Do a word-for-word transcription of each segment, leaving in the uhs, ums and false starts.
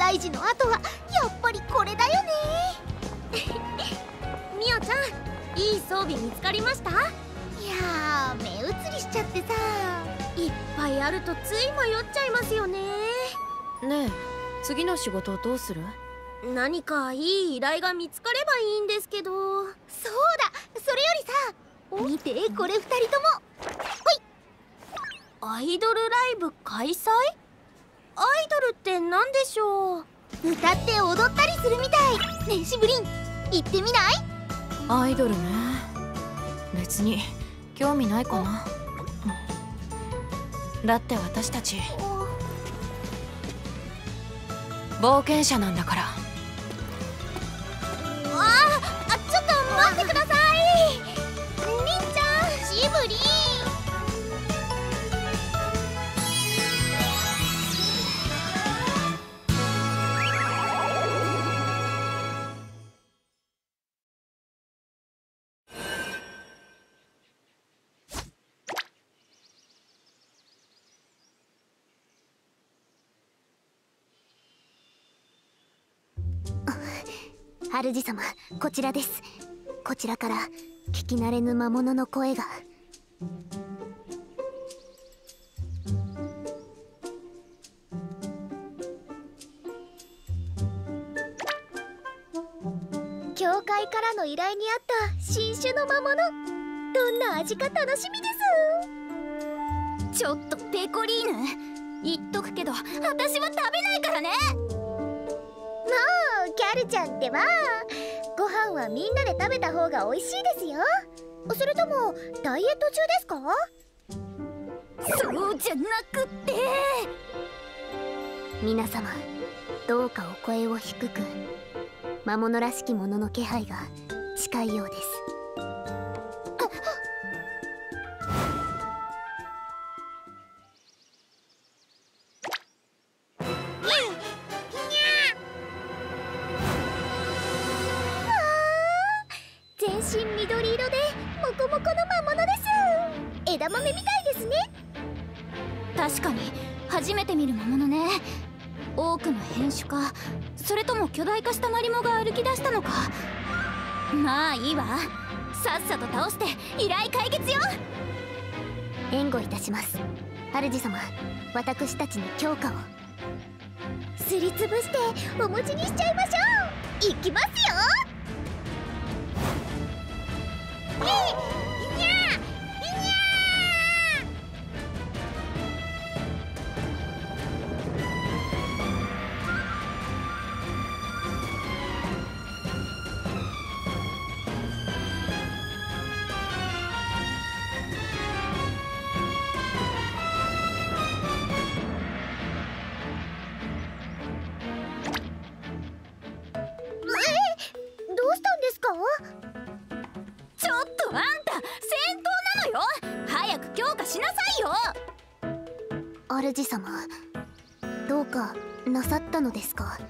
大事の後はやっぱりこれだよね。 みおちゃん、いい装備見つかりました？ いやー、目移りしちゃってさ。 いっぱいあるとつい迷っちゃいますよね。 ねえ、次の仕事どうする？ 何かいい依頼が見つかればいいんですけど。 そうだ、それよりさ、見てこれふたりとも。ほい。 アイドルライブ開催？アイドルって何でしょう？ 歌って踊ったりするみたい。ねえしぶりん、行ってみない？ アイドルね。別に興味ないかな。だって私たち冒険者なんだから。 ああ、ちょっと待ってください。りんちゃん、 しぶりん。主様、こちらです。こちらから聞き慣れぬ魔物の声が。教会からの依頼にあった新種の魔物、どんな味か楽しみです。 ちょっとペコリーヌ、言っとくけど私は食べないからね。 キャルちゃんってば、ご飯はみんなで食べた方が美味しいですよ。それともダイエット中ですか？ そうじゃなくって、 皆様どうかお声を低く。魔物らしきものの気配が近いようです。全身緑色でモコモコの魔物です。枝豆みたいですね。 確かに初めて見る魔物ね。多くの変種か、それとも巨大化したマリモが歩き出したのか。まあいいわ、さっさと倒して依頼解決よ。 援護いたします。主様、私たちに強化を。すりつぶしてお餅にしちゃいましょう。いきますよ。いにゃいにゃどうしたんですか？ ちょっとあんた戦闘なのよ。早く強化しなさいよ。 主様、どうかなさったのですか？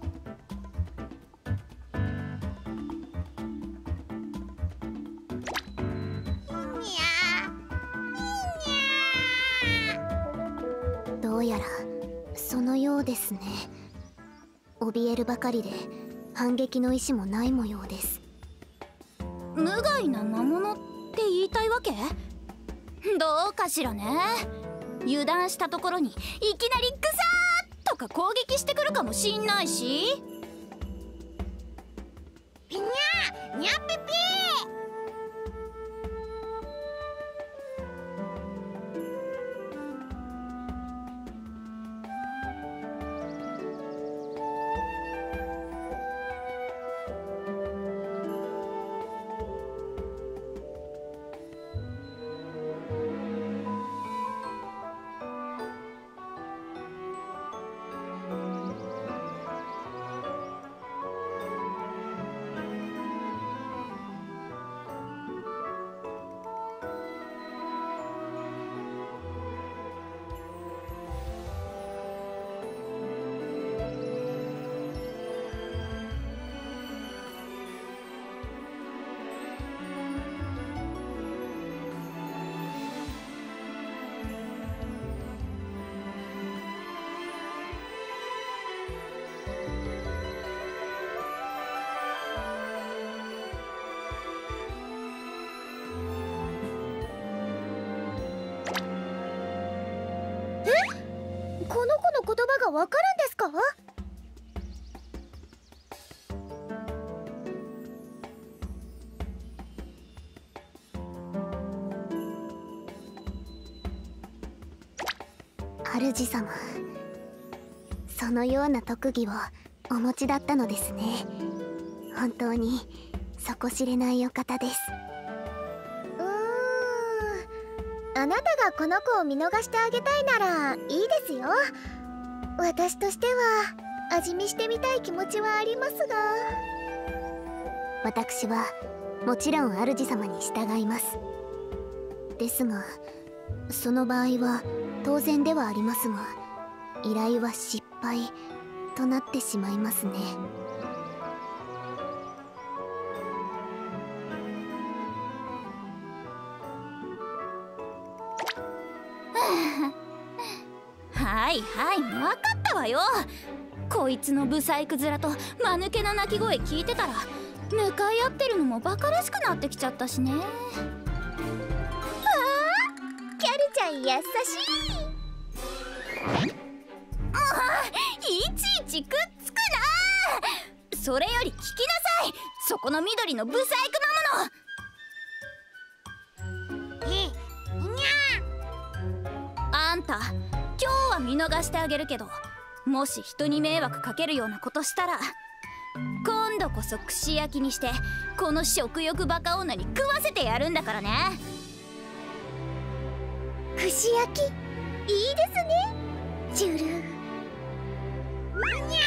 どうやらそのようですね。怯えるばかりで反撃の意志もない模様です。 無害な魔物って言いたいわけ？どうかしらね。油断したところにいきなりグサーッとか攻撃してくるかもしんないし。 ピニャーニャピピー。 この子の言葉がわかるんですか？主様、そのような特技をお持ちだったのですね。本当に底知れないお方です。うーん、あなたがこの子を見逃してあげたいならいいですよ。私としては味見してみたい気持ちはありますが。私はもちろん主様に従います。ですがその場合は当然ではありますが、依頼は失敗となってしまいますね。 はいはい、分かったわよ。こいつのブサイク面と間抜けな鳴き声聞いてたら向かい合ってるのもバカらしくなってきちゃったしね。 ああ、キャルちゃん優しい。 もういちいちくっつくな。それより聞きなさい、そこの緑のブサイクなもの。え、にゃー。あんた今日は見逃してあげるけど、もし人に迷惑かけるようなことしたら今度こそ串焼きにしてこの食欲バカ女に食わせてやるんだからね。 串焼きいいですね。ジュル。にゃーにゃ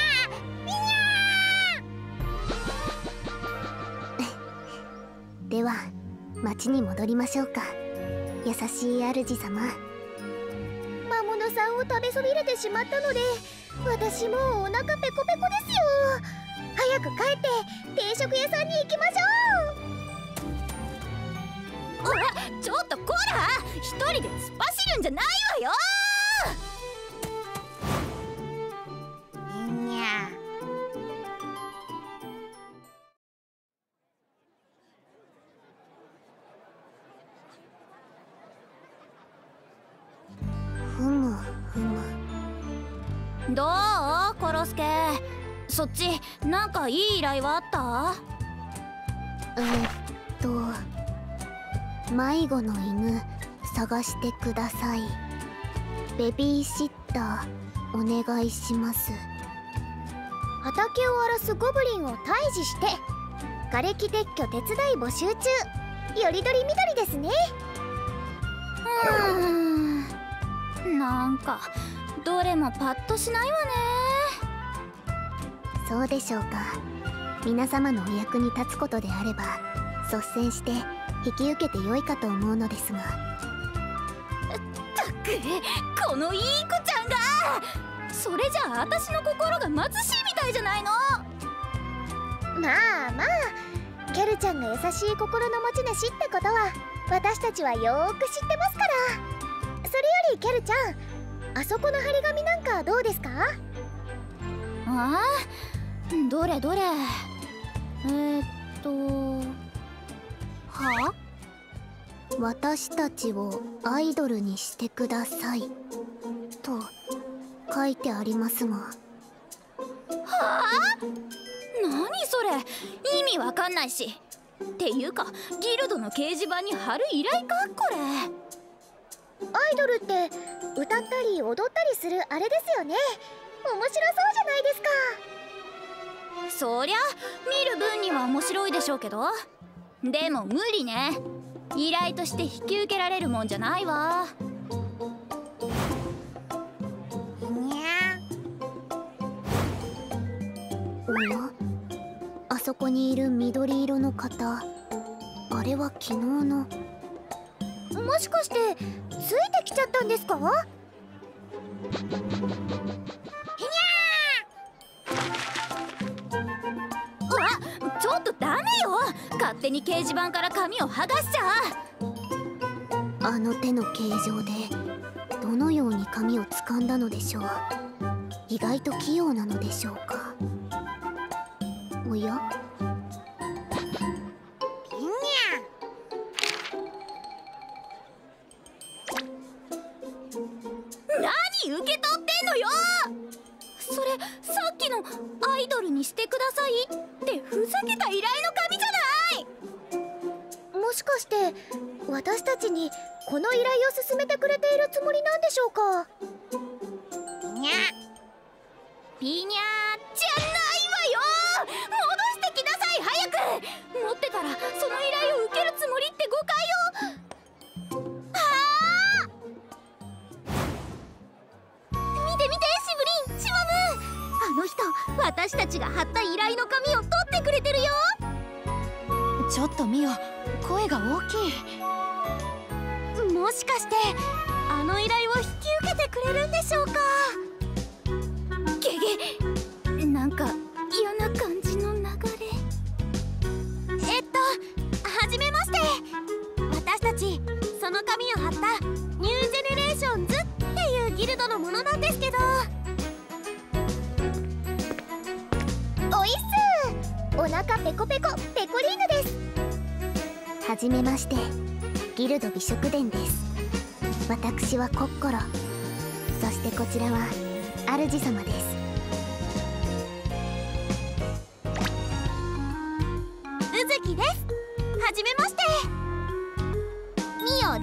ー。では町に戻りましょうか。優しい主様。魔物さんを食べそびれてしまったので私もうお腹ペコペコですよ。早く帰って定食屋さんに行きましょう。 おい、ちょっとこら、一人で突っ走るんじゃないわよ。 にゃ。ふむふむ。 どうコロスケ、そっちなんかいい依頼はあった？ えー、っと迷子の犬探してください。ベビーシッターお願いします。畑を荒らすゴブリンを退治して瓦礫撤去手伝い募集中。よりどりみどりですね。 うーん、なんかどれもパッとしないわね。 そうでしょうか。皆様のお役に立つことであれば率先して引き受けてよいかと思うのですが。 ったくこのいい子ちゃんが。それじゃあ私の心が貧しいみたいじゃないの。 まあまあ、キャルちゃんが優しい心の持ち主ってことは私たちはよーく知ってますから。それよりキャルちゃん、あそこの張り紙なんかどうですか？ ああ、どれどれ。えー、っとは？ 私たちをアイドルにしてくださいと書いてありますが。はあ？何それ、意味わかんないし。っていうかギルドの掲示板に貼る依頼かこれ。 アイドルって歌ったり踊ったりするあれですよね。面白そうじゃないですか。 そりゃ見る分には面白いでしょうけど、でも無理ね。依頼として引き受けられるもんじゃないわ。 にゃ。おや、あそこにいる緑色の方、あれは昨日の。もしかしてついてきちゃったんですか？ ちょっとダメよ、勝手に掲示板から紙を剥がしちゃ。 あの手の形状でどのように紙を掴んだのでしょう。意外と器用なのでしょうか。おや？ 何受け取ってんのよ。それさっきのアイドルにしてくださいってふざけた依頼の紙じゃない。 もしかして私たちにこの依頼を進めてくれているつもりなんでしょうか。 にゃピニャーじゃないわよ。戻してきなさい早く。持ってたらその依頼を受けるつもりって誤解を。ああ、見て見てシブリン、シマム、あの人私たちが貼った依頼の紙を取ってくれてるよ。 ちょっとミオ、声が大きい。 もしかしてあの依頼を引き受けてくれるんでしょうか。ゲゲ、なんか嫌な感じの流れ。えっとはじめまして。私たちその紙を貼ったニュージェネレーションズっていうギルドのものなんですけど。 おいっす。お腹ペコペコペコリーヌです。はじめまして、ギルド美食殿です。私はコッコロ、そしてこちらは主様です。 うずきです。はじめまして。ミオです。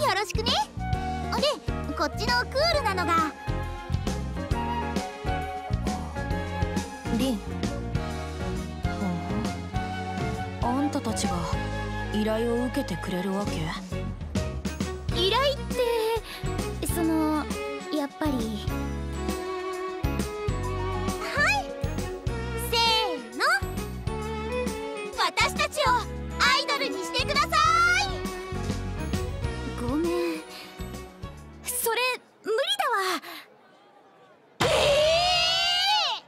よろしくね。で、こっちのクールなのがリン。うん、あんたたちが依頼を受けてくれるわけ？ 依頼ってそのやっぱり。はい、せーの、私たちをアイドルにしてください。ごめん、それ無理だわ。えー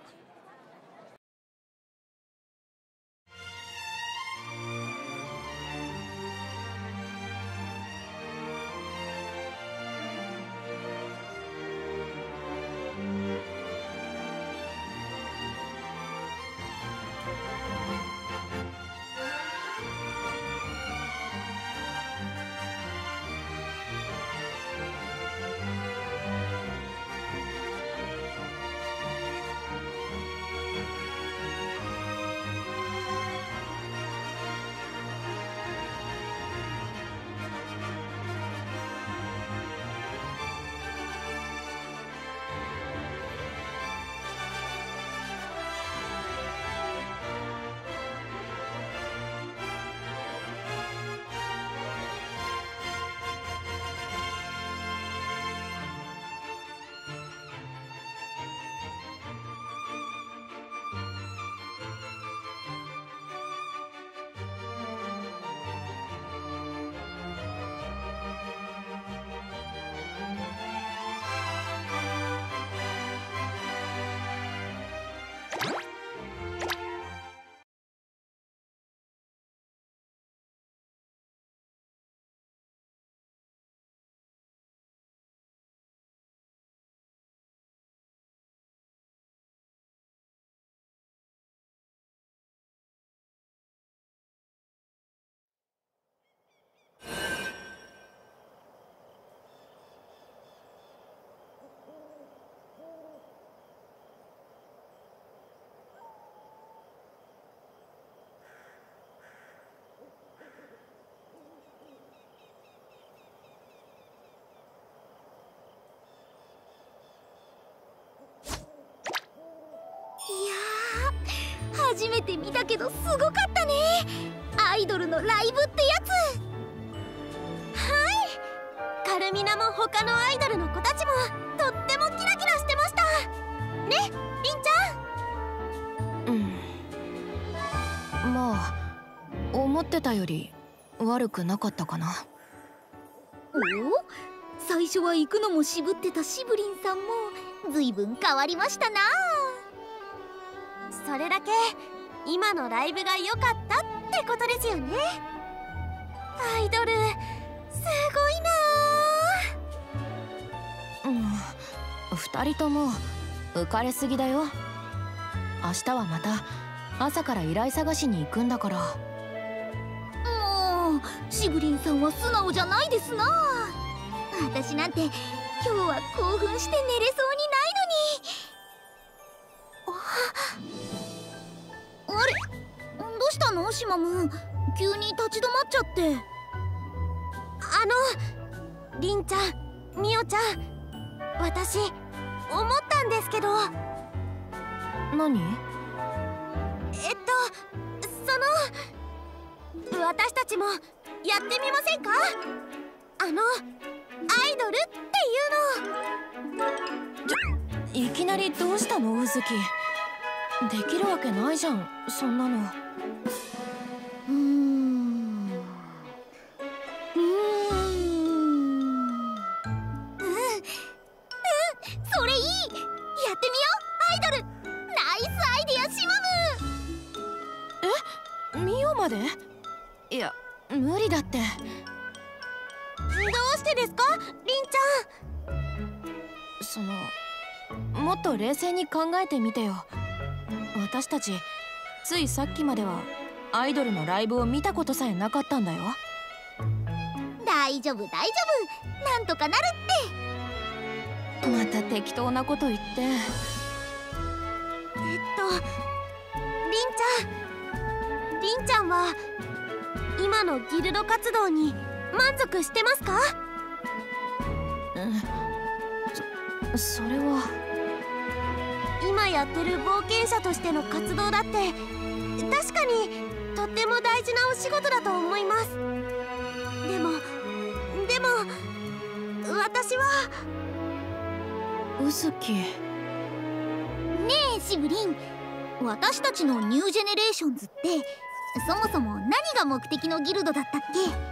初めて見たけどすごかったね。アイドルのライブってやつ。はい、カルミナも他のアイドルの子たちもとってもキラキラしてましたね。りんちゃん。 うん、まあ思ってたより悪くなかったかな。 おお、最初は行くのも渋ってたシブリンさんもずいぶん変わりましたな。それだけ今のライブが良かったってことですよね。アイドルすごいな。 うん、二人とも浮かれすぎだよ。明日はまた朝から依頼探しに行くんだから。 もうシブリンさんは素直じゃないですな。私なんて今日は興奮して寝れそうにないのシマム、急に立ち止まっちゃって。 あのリンちゃん、ミオちゃん、私思ったんですけど。 何？ えっとその私たちもやってみませんか？あのアイドルっていうの。 いきなりどうしたのうずき。できるわけないじゃん、そんなの。 うーんうーんうんそれいい。やってみよう、アイドル。ナイスアイデア、シマム。 え、ミオまで？いや、無理だって。 どうしてですか、リンちその、もっと冷静に考えてみてよ。私たちついさっきまではアイドルのライブを見たことさえなかったんだよ。 ゃん。大丈夫大丈夫、なんとかなるって。 また適当なこと言って。 えっとリンちゃんリンちゃんは今のギルド活動に満足してますか？ そ、それは。 今やってる冒険者としての活動だって確かにとっても大事なお仕事だと思います。でもでも私は。 うずき。 ねえシブリン、私たちのニュージェネレーションズってそもそも何が目的のギルドだったっ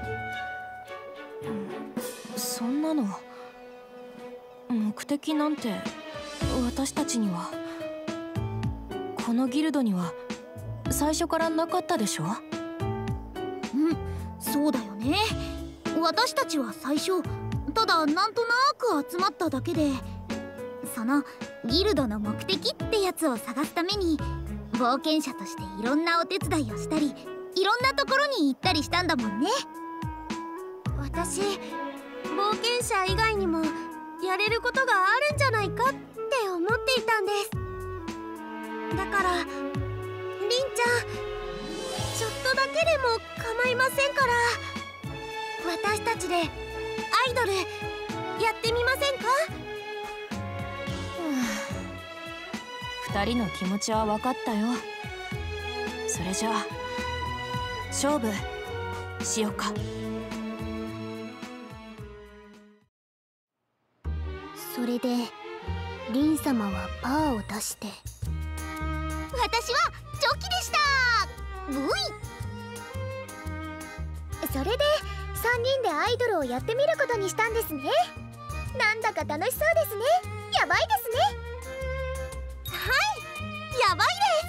け？そんなの目的なんて私たちには、このギルドには最初からなかったでしょ？ うん、そうだよね。私たちは最初ただなんとなく集まっただけで、そのギルドの目的ってやつを探すために冒険者としていろんなお手伝いをしたり、いろんなところに行ったりしたんだもんね。 私冒険者以外にもやれることがあるんじゃないかって思っていたんです。だからリンちゃん、ちょっとだけでも構いませんから、私たちでアイドルやってみませんか？ 二人の気持ちは分かったよ。それじゃあ勝負しようか。 それでリン様はパーを出して、私はチョキでした。ブイ。それでさんにんでアイドルをやってみることにしたんですね。なんだか楽しそうですね。やばいですね。はい、やばい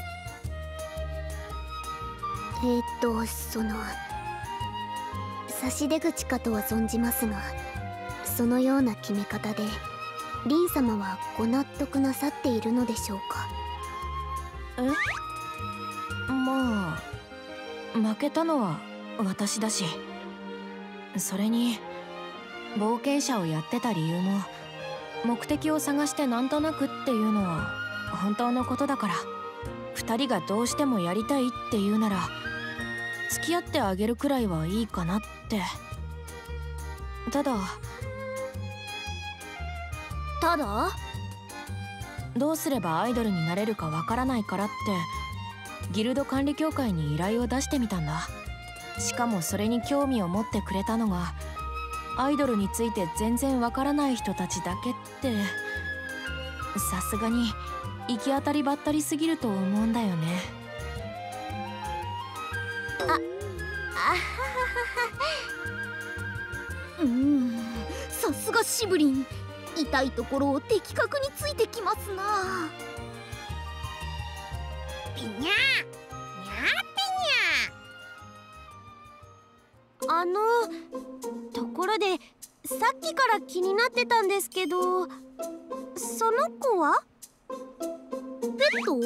です。えーっとその差し出口かとは存じますが、そのような決め方でリン様はご納得なさっているのでしょうか？ え？まあ負けたのは私だし、それに冒険者をやってた理由も目的を探してなんとなくっていうのは本当のことだから、ふたりがどうしてもやりたいって言うなら付き合ってあげるくらいはいいかなって。ただただどうすればアイドルになれるかわからないからってギルド管理協会に依頼を出してみたんだ。しかもそれに興味を持ってくれたのがアイドルについて全然わからない人たちだけって、さすがに行き当たりばったりすぎると思うんだよね。 あ、あははは。 うーん、さすがシブリン、痛いところを的確についてきますな。 ピニャーニャーピニャー。あのところでさっきから気になってたんですけど、その子はペット？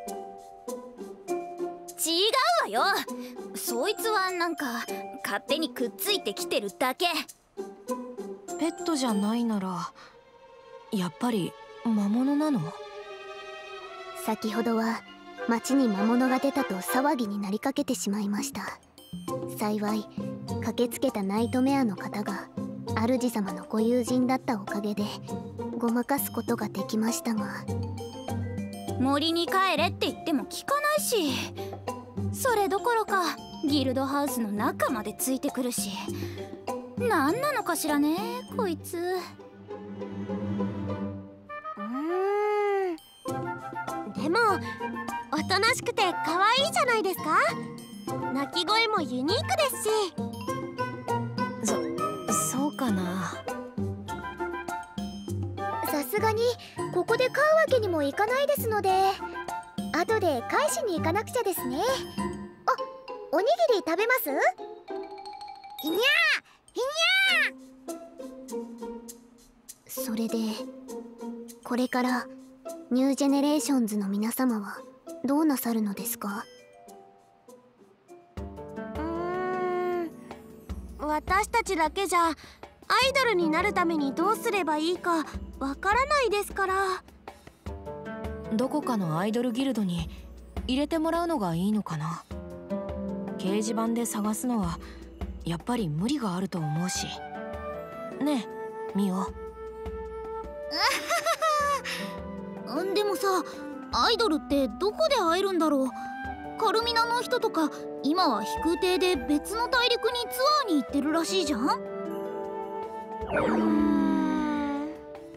違うわよ。そいつはなんか勝手にくっついてきてるだけ。 ペットじゃないならやっぱり魔物なの？ 先ほどは町に魔物が出たと騒ぎになりかけてしまいました。幸い駆けつけたナイトメアの方が主様のご友人だったおかげでごまかすことができましたが、 森に帰れって言っても聞かないし、それどころかギルドハウスの中までついてくるし、何なのかしらねこいつ。 うーん、でもおとなしくて可愛いじゃないですか。鳴き声もユニークですし。 そそうかな。 さすがにここで飼うわけにもいかないですので、後で返しに行かなくちゃですね。あ、おにぎり食べます？いにゃーいにゃー。それでこれからニュージェネレーションズの皆様はどうなさるのですか？ うーん、私たちだけじゃアイドルになるためにどうすればいいかわからないですから。 どこかのアイドルギルドに入れてもらうのがいいのかな。掲示板で探すのはやっぱり無理があると思うし。ねえミオ。 でもさ、アイドルってどこで会えるんだろう。カルミナの人とか今は飛空艇で別の大陸にツアーに行ってるらしいじゃん。 うーん、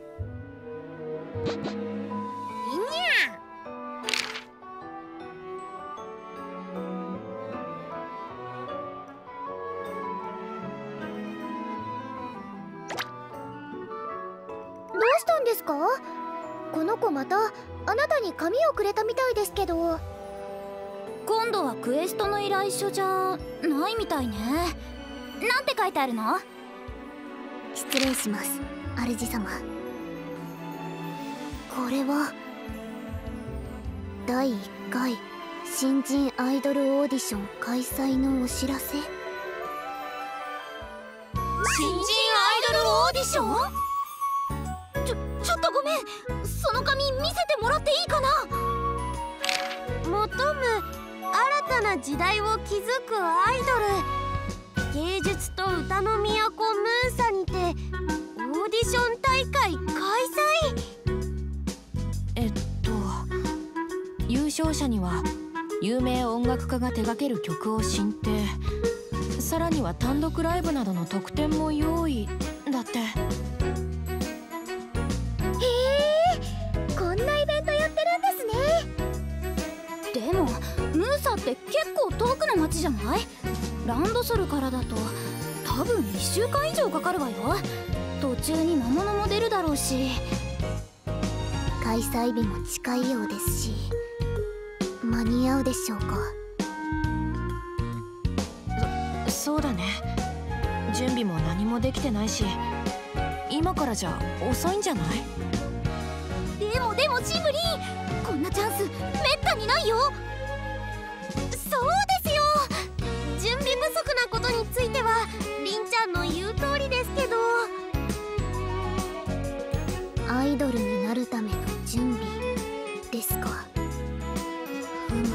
どうしたんですか？この子またあなたに紙をくれたみたいですけど。 今度はクエストの依頼書じゃないみたいね。なんて書いてあるの？ 失礼します、主様。これはだいいっかい新人アイドルオーディション開催のお知らせ。 新人アイドルオーディション？ちょ、ちょっとごめん。その紙見せてもらっていいかな？ 求む新たな時代を築くアイドル、芸術と歌の都ムーサにてオーディション大会開催。 えっと優勝者には有名音楽家が手掛ける曲を申請、さらには単独ライブなどの特典も用意だって。 こんなイベントやってるんですね。 でもムーサって結構遠くの町じゃない？ランドソルからだと多分いっしゅうかん以上かかるわよ。途中に魔物も出るだろうし。 開催日も近いようですし、間に合うでしょうか？ そそうだね。準備も何もできてないし、今からじゃ遅いんじゃない？ でもでもシブリン、こんなチャンスめったにないよ。 そうですよ。準備不足なことについてはりんちゃんの言う通りですけど、 アイドルになるための準備ですか？ふむ。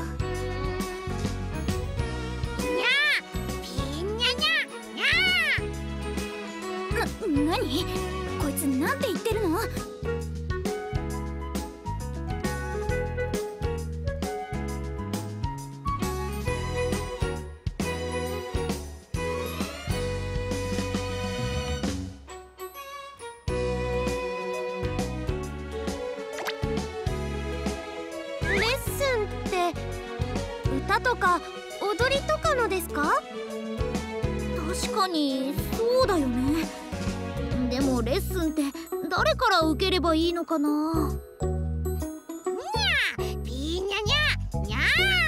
にゃーピーニャニャにゃー。 な、なに？こいつなんて言ってるの？ 歌とか踊りとかのですか？ 確かにそうだよね。でもレッスンって誰から受ければいいのかな？ にゃーピーニャニャにゃ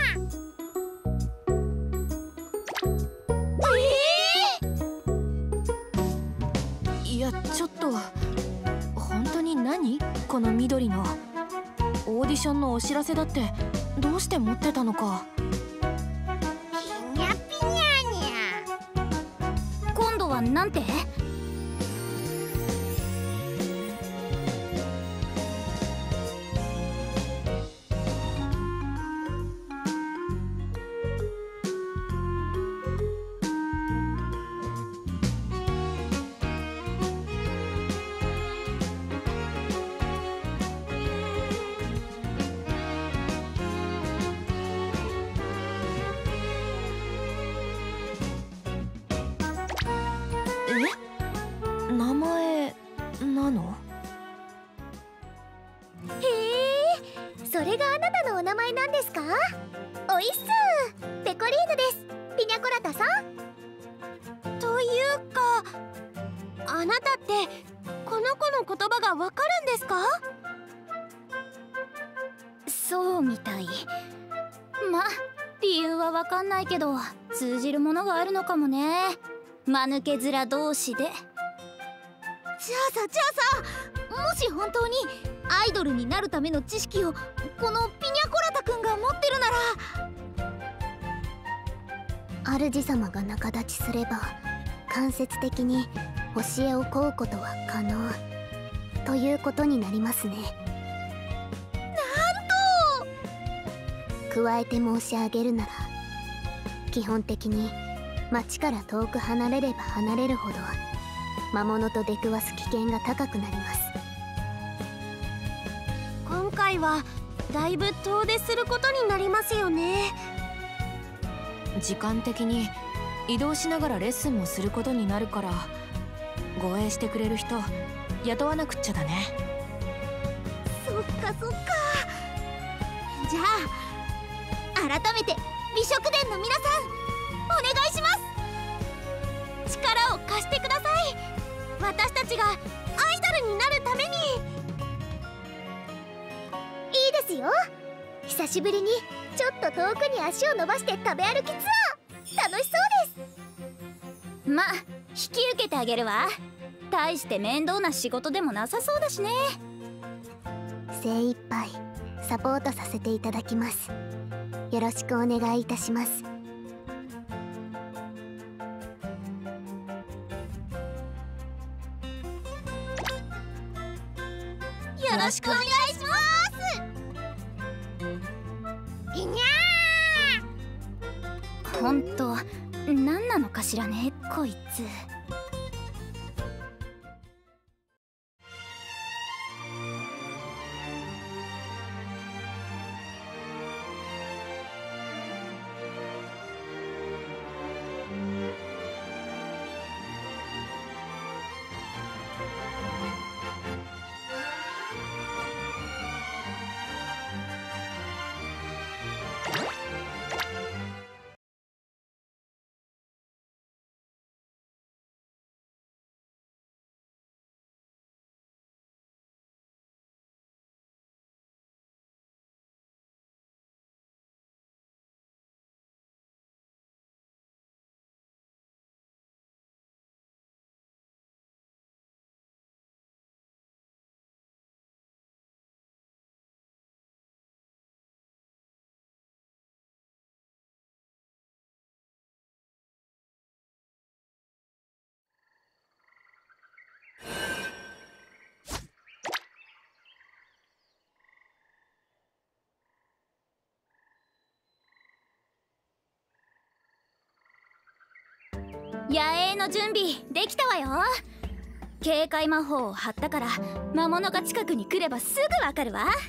ー。いやちょっと本当に何？この緑のオーディションのお知らせだってどうして持ってたのか。 ピニャピニャニャ。 今度はなんて？ れがあなたのお名前なんですか？おいっすー、ペコリーヌです。ピニャコラタさん。 というか、あなたってこの子の言葉がわかるんですか？ そうみたい。ま、理由はわかんないけど通じるものがあるのかもね。間抜け面同士で。 じゃあさじゃあさ、もし本当にアイドルになるための知識をこのピニャコラタくんが持ってるなら、主様が仲立ちすれば間接的に教えを請うことは可能ということになりますね。なんと加えて申し上げるなら、基本的に町から遠く離れれば離れるほど魔物と出くわす危険が高くなります。 今回はだいぶ遠出することになりますよね。 時間的に移動しながらレッスンもすることになるから、護衛してくれる人雇わなくっちゃだね。 そっかそっか。じゃあ改めて美食殿の皆さんお願いします。 力を貸してください。私たちがアイドルになるために。 いいですよ。久しぶりにちょっと遠くに足を伸ばして食べ歩きツアー、楽しそうです。 ま、引き受けてあげるわ。大して面倒な仕事でもなさそうだしね。 精一杯サポートさせていただきます。よろしくお願いいたします。 よろしくお願いします。 いにゃほんと、何なのかしらね、こいつ。野営の準備できたわよ。警戒魔法を貼ったから魔物が近くに来ればすぐわかるわ。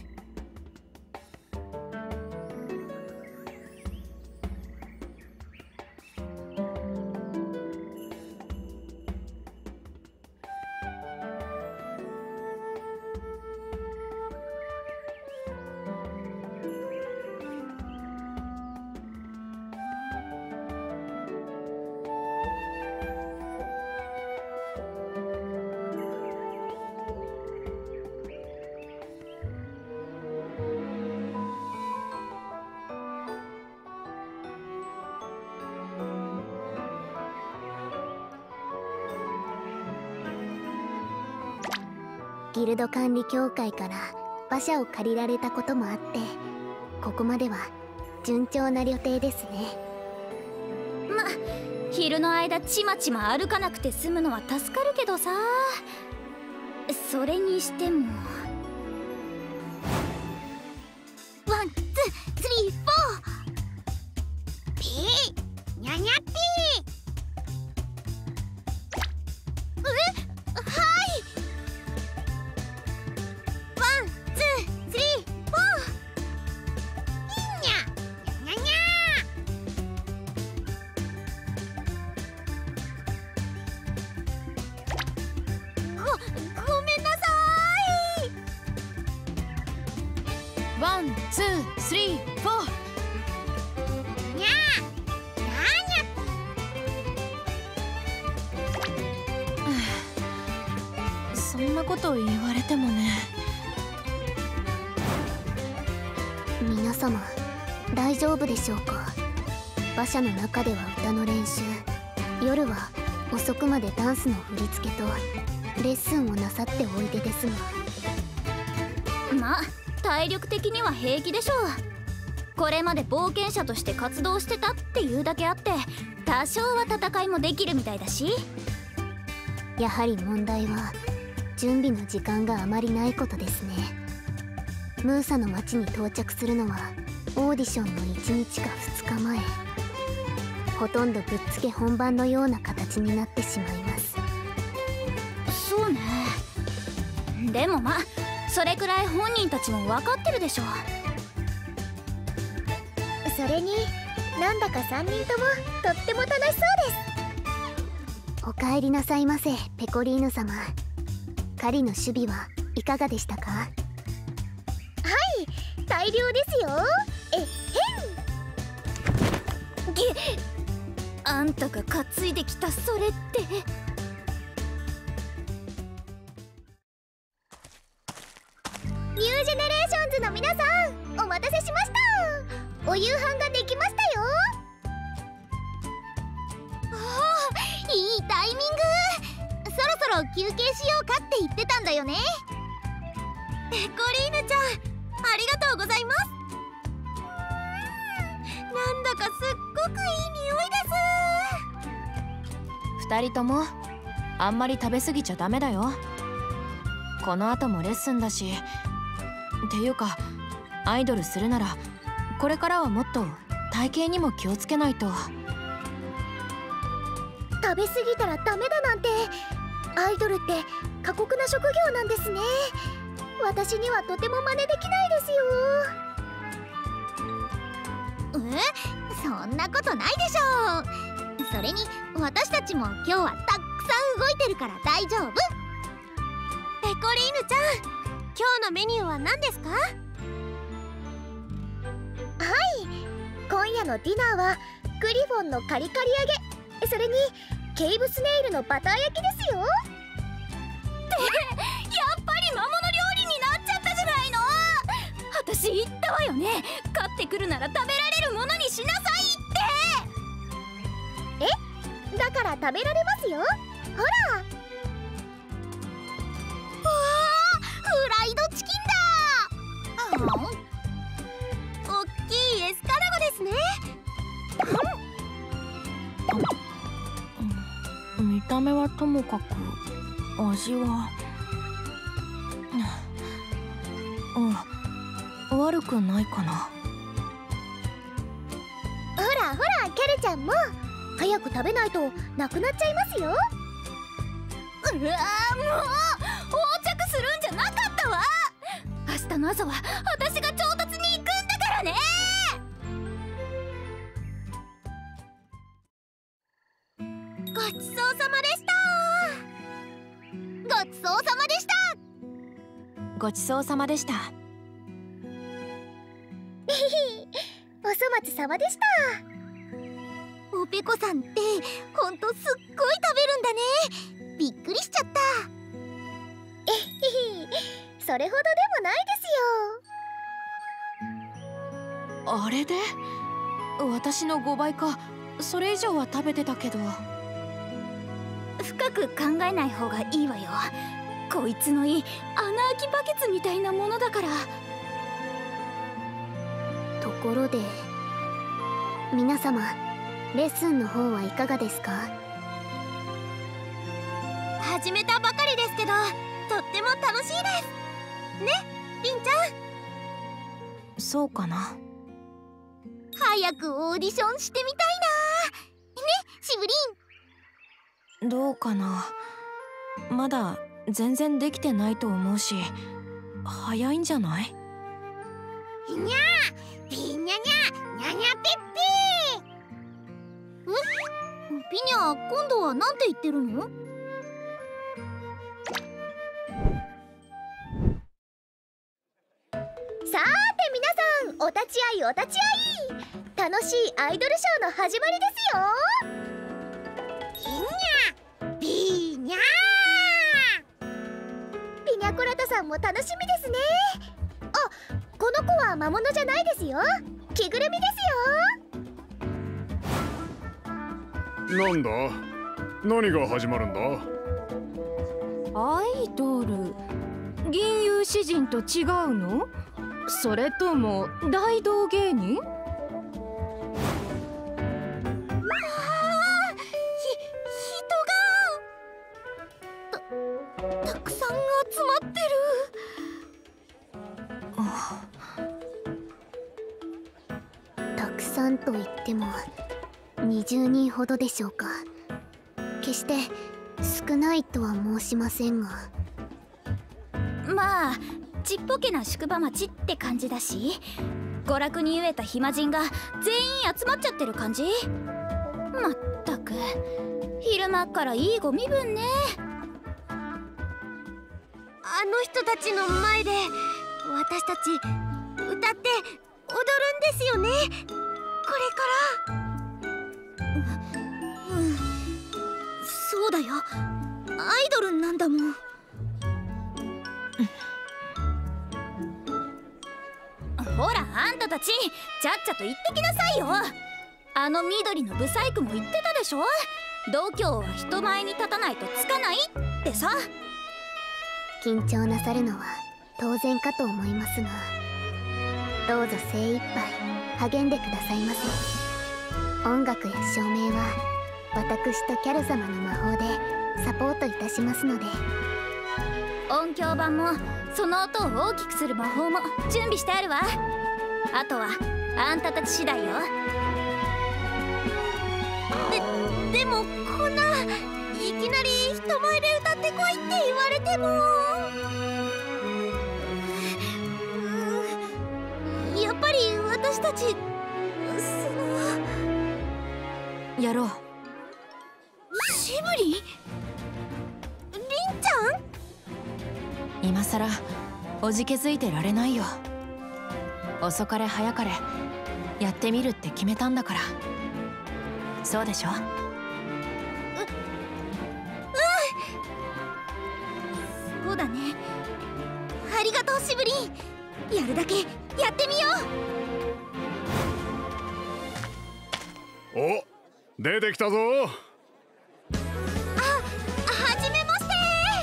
ギルド管理協会から馬車を借りられたこともあって、ここまでは順調な予定ですね。 ま、昼の間ちまちま歩かなくて済むのは助かるけどさ。それにしてもワンツースリーフォー。ピーニャニャピー。 ワンツースリーフォー。 にゃーなーにゃ。そんなこと言われてもね。 皆様大丈夫でしょうか。馬車の中では歌の練習、夜は遅くまでダンスの振り付けとレッスンをなさっておいでですが。 まあ体力的には平気でしょう。これまで冒険者として活動してたっていうだけあって多少は戦いもできるみたいだし。 やはり問題は準備の時間があまりないことですね。ムーサの町に到着するのはオーディションのいちにちかふつかまえ。ほとんどぶっつけ本番のような形になってしまいます。 そうね。でもまあそれくらい本人たちも分かってるでしょ。 それになんだかさんにんともとっても楽しそうです。お帰りなさいませペコリーヌ様。狩りの守備はいかがでしたか？はい、大量ですよ。えっへん。 げあんたが担いできたそれって。 ニュージェネレーションズの皆さん、お待たせしました。お夕飯ができましたよ。おお、いいタイミング。そろそろ休憩しようかって言ってたんだよね。 ペコリーヌちゃん、ありがとうございます。なんだかすっごくいい匂いです。 二人ともあんまり食べ過ぎちゃダメだよ。この後もレッスンだし。っていうかアイドルするならこれからはもっと体型にも気をつけないと。 食べ過ぎたらダメだなんて。アイドルって過酷な職業なんですね。私にはとても真似できないですよ。 え、そんなことないでしょう。それに私たちも今日はたくさん動いてるから大丈夫。ペコリーヌちゃん、今日のメニューは何ですか？はい、 今夜のディナーはグリフォンのカリカリ揚げ、それにケイブスネイルのバター焼きですよ。 ってやっぱり魔物料理になっちゃったじゃないの。私言ったわよね。買ってくるなら食べられるものにしなさいって。え、だから食べられますよ。ほら。 わあ、フライドチキンだ。おっきいエスカルゴですね。 見た目はともかく味はうん悪くないかな。 ほらほらキャルちゃんも早く食べないとなくなっちゃいますよ。 うわー、もう横着するんじゃなかったわ。明日の朝は私が調達に行くんだからね。 ごちそうさまでした。 ごちそうさまでした。 ごちそうさまでした。 お粗末さまでした。 おぺこさんってほんとすっごい食べるんだね。びっくりしちゃった。 えへへ、それほどでもないですよ。あれで私のごばいかそれ以上は食べてたけど。 深く考えない方がいいわよ。こいつのいい穴あきバケツみたいなものだから。 ところで皆様、レッスンの方はいかがですか？ 始めたばかりですけどとっても楽しいですね、りんちゃん。そうかな。 早くオーディションしてみたいな。ね、しぶりん。どうかな。まだ全然できてないと思うし早いんじゃない？ にゃー、ピニャニャ、ニャニャピッピー。え、ピニャ、今度はなんて言ってるの？ さーてお立ち会いお立ち会い。楽しいアイドルショーの始まりですよ。 ビーニャピニャコラタさんも楽しみですね。あ、この子は魔物じゃないですよ。着ぐるみですよ。 なんだ、何が始まるんだ。 アイドル、銀融詩人と違うの？それとも大道芸人？ たくさん集まってる。たくさんと言ってもにじゅうにんほどでしょうか。決して少ないとは申しませんが。 まあちっぽけな宿場町って感じだし、娯楽に飢えた暇人が全員集まっちゃってる感じ。まったく昼間っからいいご身分ね。 あの人たちの前で私たち歌って踊るんですよね、これから。 うん、そうだよ、アイドルなんだもん。ほらあんたたち、ちゃっちゃと行ってきなさいよ。あの緑のブサイクも言ってたでしょ、度胸は人前に立たないとつかないってさ。 緊張なさるのは当然かと思いますが、どうぞ精一杯励んでくださいませ。音楽や照明は私とキャル様の魔法でサポートいたしますので。 音響版もその音を大きくする魔法も準備してあるわ。あとはあんたたち次第よ。 で、でもこんないきなり人前で歌ってこいって言われても、やっぱり私たちそのやろう。 シブリン？リンちゃん？ 今さらおじけづいてられないよ。遅かれ早かれやってみるって決めたんだから。そうでしょ？ そうだね。ありがとうシブリン、やるだけやってみよう。お、出てきたぞ。 あ、はじめまして。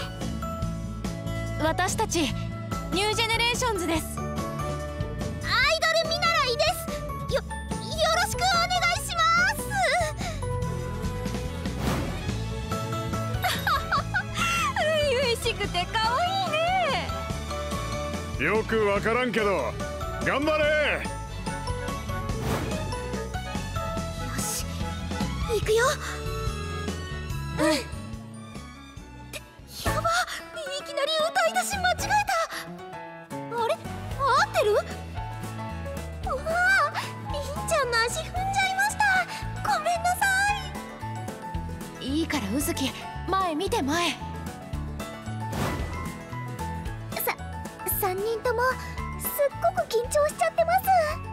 私たちニュージェネレーションズです。 アイドル見習いです。よ、よろしくお願いします。 初々しくて可愛いね。 よくわからんけど頑張れ。 よし、行くよ。うん。やば、いきなり歌い出し間違えた。あれ、合ってる？わあ、りんちゃんの足踏んじゃいました。ごめんなさい。 いいからうずき、前見て前。 さ、三人ともすっごく緊張しちゃってます。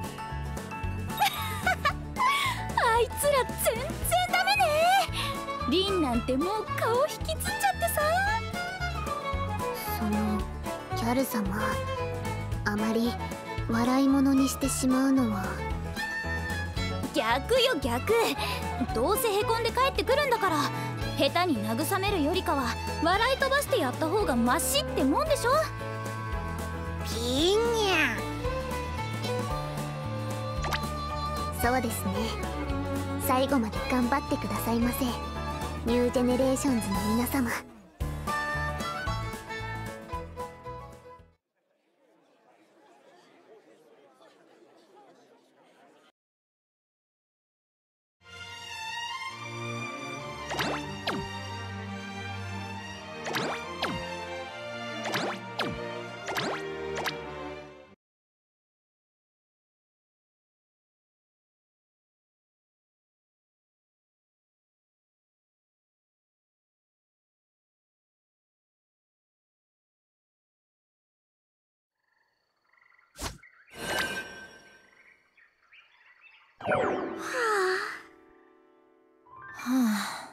あいつら全然ダメね。リンなんてもう顔引きつっちゃってさ。 そのキャル様、あまり笑い物にしてしまうのは。 逆よ逆、どうせへこんで帰ってくるんだから、下手に慰めるよりかは笑い飛ばしてやった方がマシってもんでしょ。 ピンニャ。 そうですね。最後まで頑張ってくださいませ、ニュージェネレーションズの皆様。 はあ。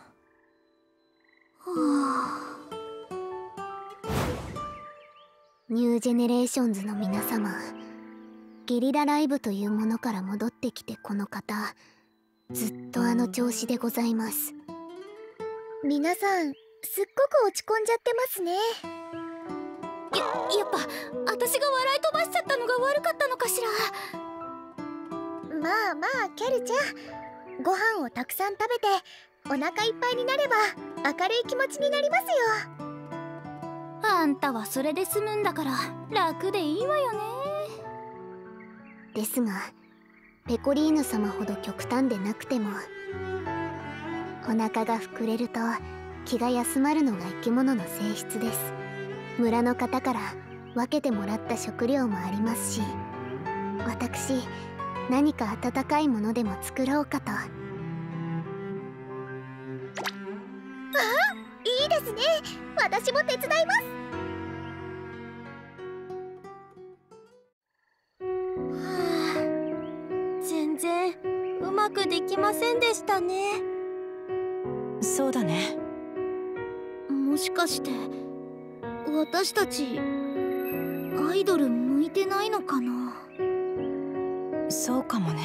ニュージェネレーションズの皆様、ゲリラライブというものから戻ってきてこの方、ずっとあの調子でございます。 皆さんすっごく落ち込んじゃってますね。 や、やっぱ私が笑い飛ばしちゃったのが悪かったのかしら。 まあまあキャルちゃん、ご飯をたくさん食べてお腹いっぱいになれば明るい気持ちになりますよ。 あんたはそれで済むんだから楽でいいわよね。 ですがペコリーヌ様ほど極端でなくても、お腹が膨れると気が休まるのが生き物の性質です。村の方から分けてもらった食料もありますし、私何か温かいものでも作ろうかと。あ、 いいですね。私も手伝います。 はあ、全然うまくできませんでしたね。 そうだね。 もしかして私たちアイドル向いてないのかな。 そうかもね。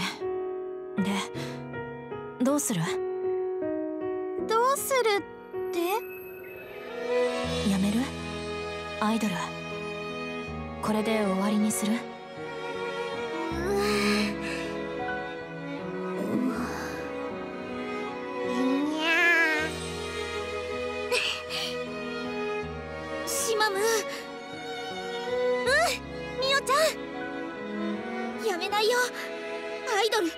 で、どうする？ どうするって？ やめる？アイドル。これで終わりにする？ シマム。うん、ミオちゃん、やめないよ。アイドルや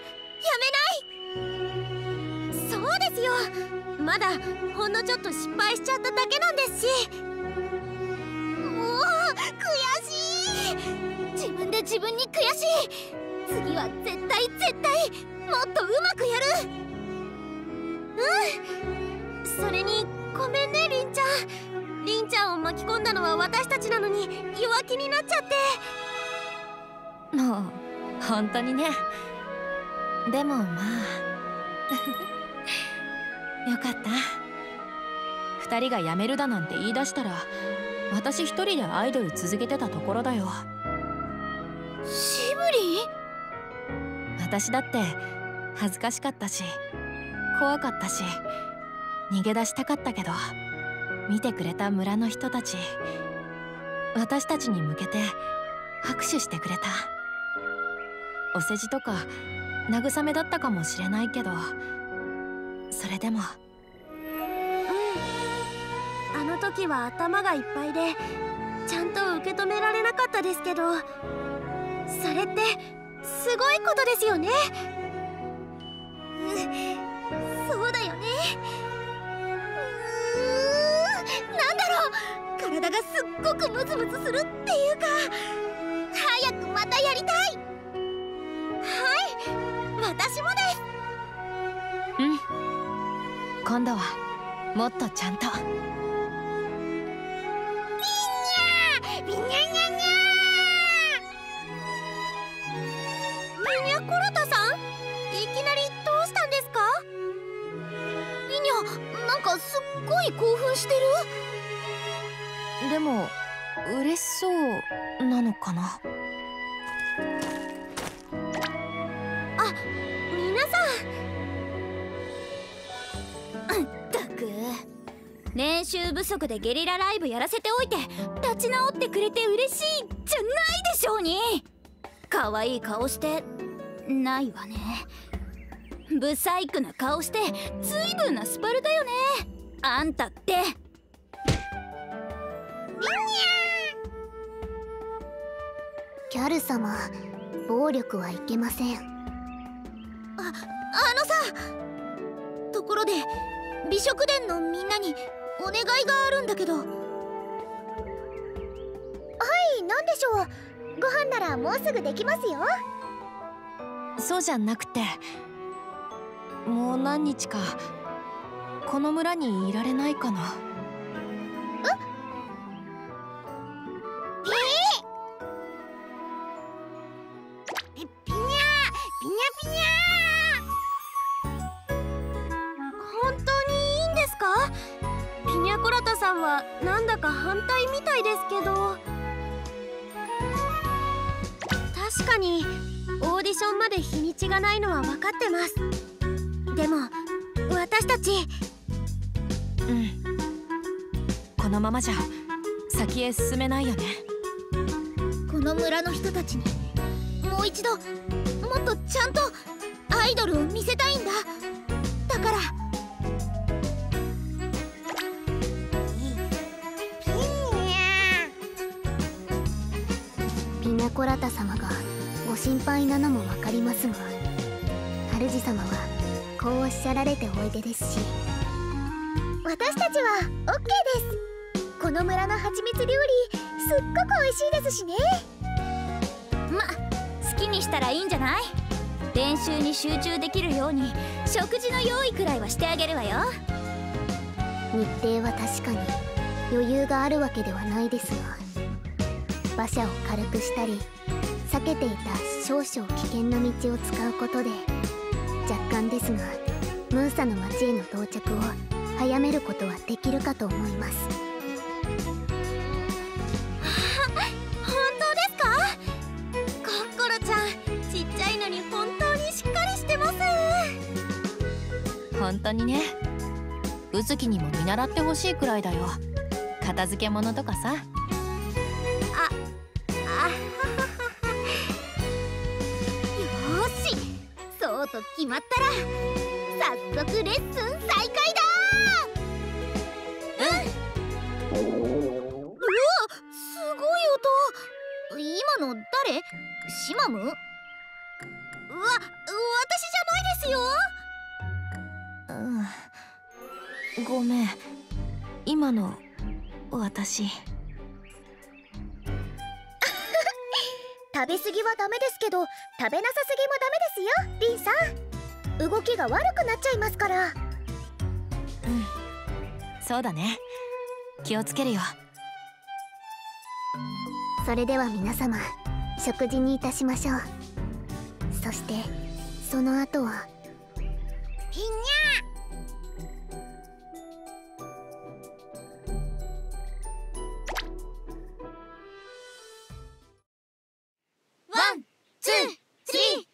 めない。 そうですよ。まだほんのちょっと失敗しちゃっただけなんですし。 もう悔しい。自分で自分に悔しい。次は絶対絶対もっとうまくやる。 うん。それにごめんね、りんちゃん。りんちゃんを巻き込んだのは私たちなのに弱気になっちゃって。 もう本当にね。でもまあよかった。二人が辞めるだなんて言い出したら私一人でアイドル続けてたところだよ。 シブリ？ 私だって恥ずかしかったし怖かったし逃げ出したかったけど、見てくれた村の人たち、私たちに向けて拍手してくれた。お世辞とか慰めだったかもしれないけど、それでも。 うん、あの時は頭がいっぱいでちゃんと受け止められなかったですけど、それってすごいことですよね。 うん、そうだよね。うーん、なんだろう、体がすっごくムズムズするっていうか、早くまたやりたい。 はい、私もです。 うん、今度はもっとちゃんと。 ビニャービニャニャニャー。ミニャコラタさん、いきなりどうしたんですか？ リニャ、なんかすっごい興奮してる。 でも嬉しそうなのかな。 あ、皆さん。 ったく、練習不足でゲリラライブやらせておいて立ち直ってくれて嬉しいじゃないでしょうに。可愛い顔してないわね。ブサイクな顔して随分なスパルだよね、あんたって。 キャル様、暴力はいけません。 あ、あのさ、ところで美食殿のみんなにお願いがあるんだけど。はい、なんでしょう。ご飯ならもうすぐできますよ。 そうじゃなくて、もう何日かこの村にいられないかな。 え？ピピニャー、ピニャピニャー。 んはなんだか反対みたいですけど、確かにオーディションまで日にちがないのは分かってます。でも私たち、 うん、このままじゃ先へ進めないよね。 この村の人たちにもう一度もっとちゃんとアイドルを見せたいんだ。だからピニャコラタ様がご心配なのも分かりますが、主様はこうおっしゃられておいでですし、 私たちは オーケー です。この村の蜂蜜料理すっごく美味しいですしね。 ま、好きにしたらいいんじゃない？練習に集中できるように食事の用意くらいはしてあげるわよ。 日程は確かに余裕があるわけではないですが、馬車を軽くしたり避けていた少々危険な道を使うことで若干ですがムーサの町への到着を早めることはできるかと思います。 本当ですか？コッコロちゃんちっちゃいのに本当にしっかりしてます。 本当にね。うずきにも見習ってほしいくらいだよ。片付け物とかさ。 あ、あよーし、そうと決まったら早速レッスン再開だー。うん。うわ、すごい音。今の誰？シマム？うわ、私じゃないですよ。 うん、ごめん。今の私。 食べ過ぎはダメですけど食べなさすぎもダメですよ、リンさん。動きが悪くなっちゃいますから。 うん、そうだね。気をつけるよ。 それでは皆様食事にいたしましょう。そしてその後はひにゃワン、ツー、スリー、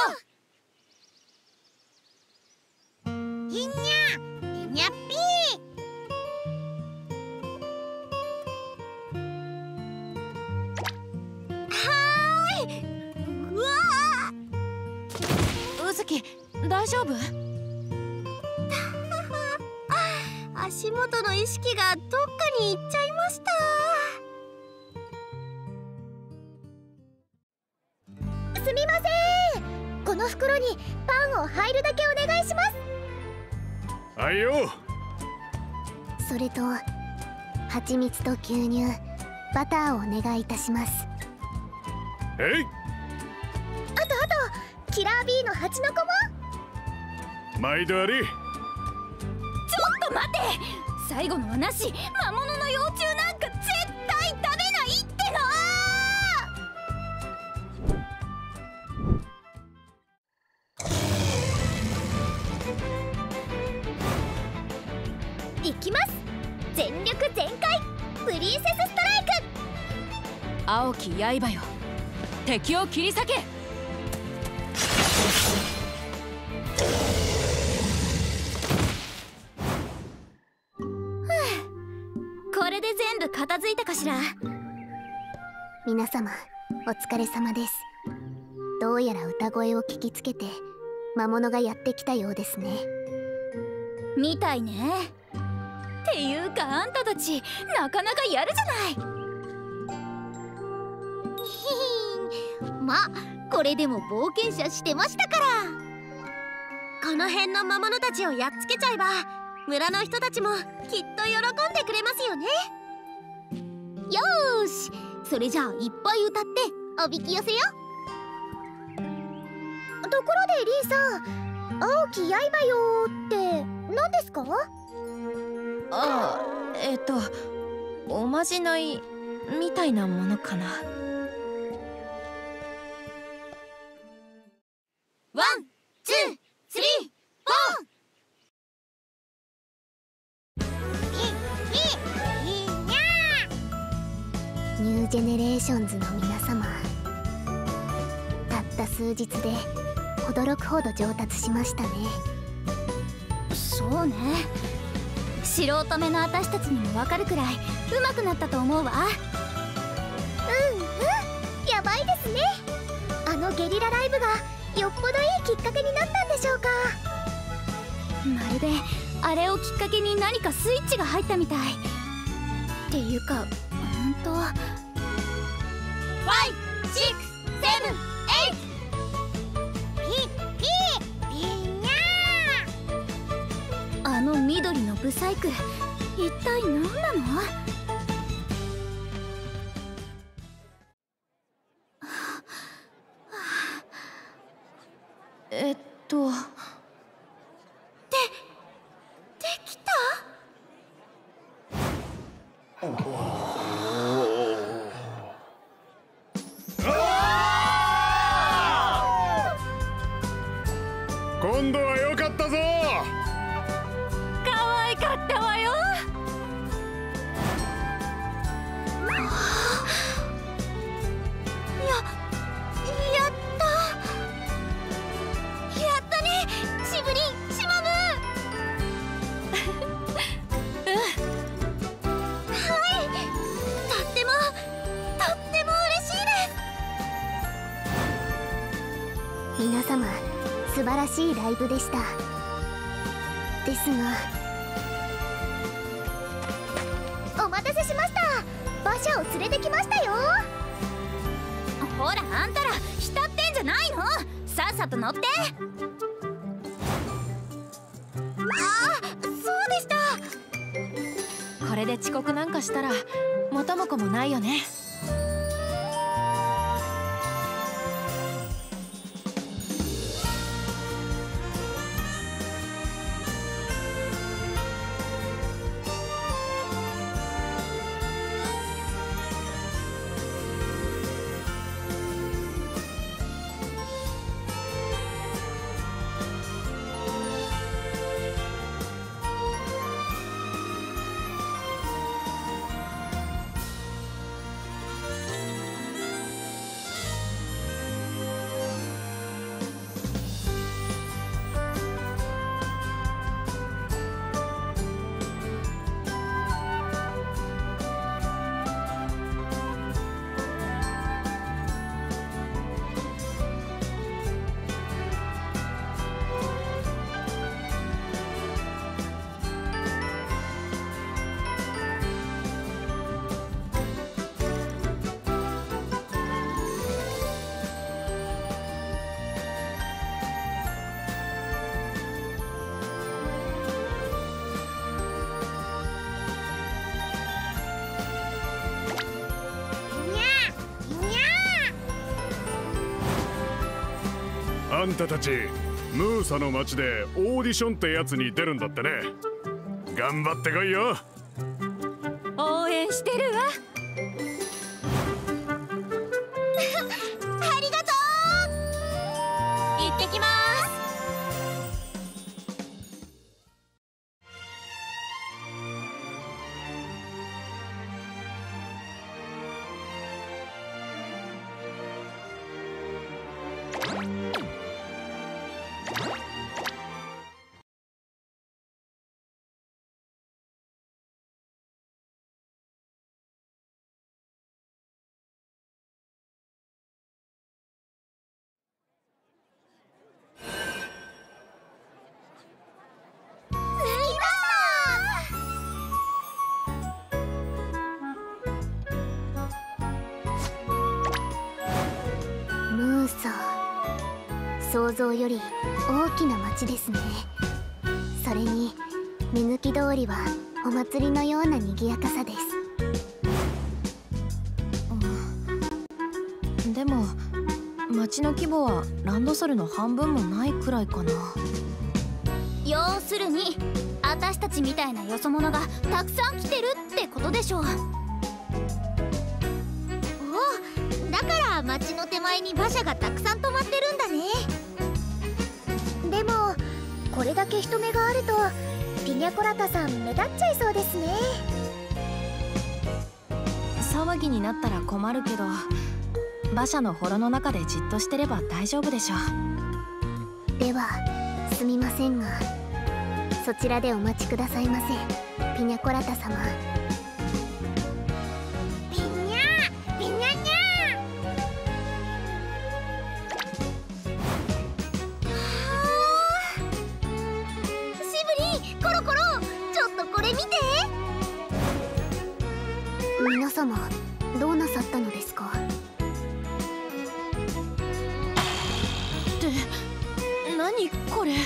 フォー。ひにゃひにゃっぴー。はーい。うわうずき、大丈夫？ 足元の意識がどっかに行っちゃいました。 すみません。この袋にパンを入るだけお願いします。 はいよ。 それと蜂蜜と牛乳、バターをお願いいたします。 えい。 あとあとキラー B の蜂の子も。 毎度あり。 ちょっと待て！最後のはなし。魔物の幼虫なんか絶対食べないっての！ いきます。全力全開プリンセスストライク。 青き刃よ、敵を切り裂け！ これで全部片付いたかしら。 皆様お疲れ様です。どうやら歌声を聞きつけて魔物がやってきたようですね。 みたいね。っていうかあんたたちなかなかやるじゃない。 ひひん。ま、これでも冒険者してましたから。 この辺の魔物たちをやっつけちゃえば村の人たちもきっと喜んでくれますよね。 よーし、それじゃあいっぱい歌っておびき寄せよ。ところでリンさん、青き刃よーって何ですか？ ああ、えっとおまじないみたいなものかな。 ワン、ツー、スリー、フォー。 ネーションズの皆様、たった数日で驚くほど上達しましたね。 そうね、素人目の私たちにも分かるくらい上手くなったと思うわ。 うんうん、やばいですね。あのゲリラライブがよっぽどいいきっかけになったんでしょうか。 まるであれをきっかけに何かスイッチが入ったみたい。っていうか、ほんとご、ろく、 ピピピニャあの緑のブサイク、一体何なの？ えっとできた？ 今度は良かったぞ。 可愛かったわよ。 や、やったやったね、シブリン、シマムはい、とってもとっても嬉しいです。 皆様、素晴らしいライブでした。ですが、 お待たせしました。馬車を連れてきましたよ。 ほら、あんたら浸ってんじゃないの？さっさと乗って。 ああ、そうでした。 これで遅刻なんかしたら元も子もないよね。 あんたたちムーサの町でオーディションってやつに出るんだってね。頑張ってこいよ。 応援してるわ。 ありがとう。行ってきます。 ムーサ、想像より大きな町ですね。それに目抜き通りはお祭りのような賑やかさです。 でも町の規模はランドソルの半分もないくらいかな。 要するに私たちみたいなよそ者がたくさん来てるってことでしょう。 お、だから町の手前に馬車がたくさん止まってるんだね。でもこれだけ人目があるとピニャコラタさん目立っちゃいそうですね。 騒ぎになったら困るけど、馬車の洞の中でじっとしてれば大丈夫でしょう。 ではすみませんが、そちらでお待ちくださいませ、ピニャコラタ様。 ピニャピニャニャシブリー、コロコロ、ちょっとこれ見て。 皆様どうなさったのですか？ って何これ。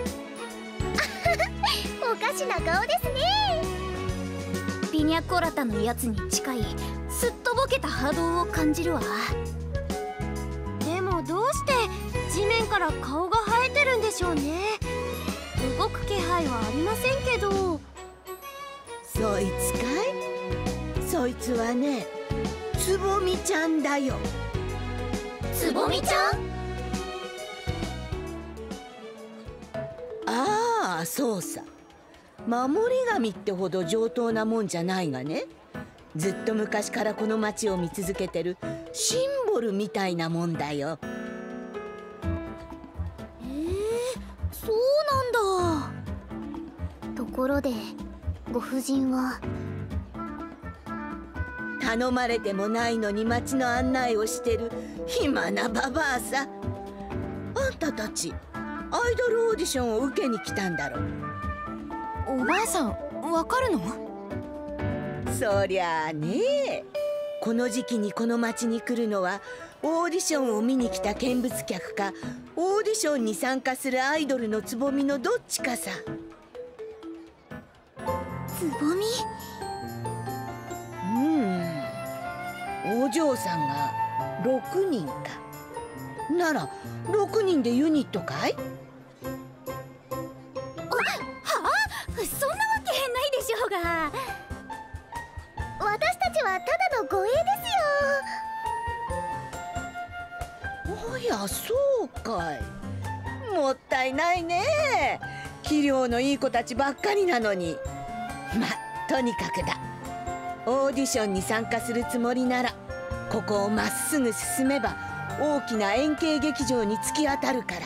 おかしな顔ですね。 ピニャコラタのやつに近いすっとぼけた波動を感じるわ。 でもどうして地面から顔が生えてるんでしょうね。動く気配はありませんけど。 そいつかい？そいつはね、つぼみちゃんだよ。 つぼみちゃん？ ああ、そうさ。守り神ってほど上等なもんじゃないがね、ずっと昔からこの町を見続けてるシンボルみたいなもんだよ。 えー、そうなんだ。 ところでご婦人は？ 頼まれてもないのに町の案内をしてる暇なババアさ。あんたたちアイドルオーディションを受けに来たんだろう。 おばあさんわかるの？ そりゃあね、この時期にこの町に来るのはオーディションを見に来た見物客か、オーディションに参加するアイドルのつぼみのどっちかさ。 つぼみ？ うん、お嬢さんがろくにんか。ならろくにんでユニットかい？ そんなわけないでしょうが。 私たちはただの護衛ですよ。 おや、そうかい。もったいないね。器量のいい子たちばっかりなのに。ま、とにかくだ。オーディションに参加するつもりなら、ここをまっすぐ進めば大きな円形劇場に突き当たるから、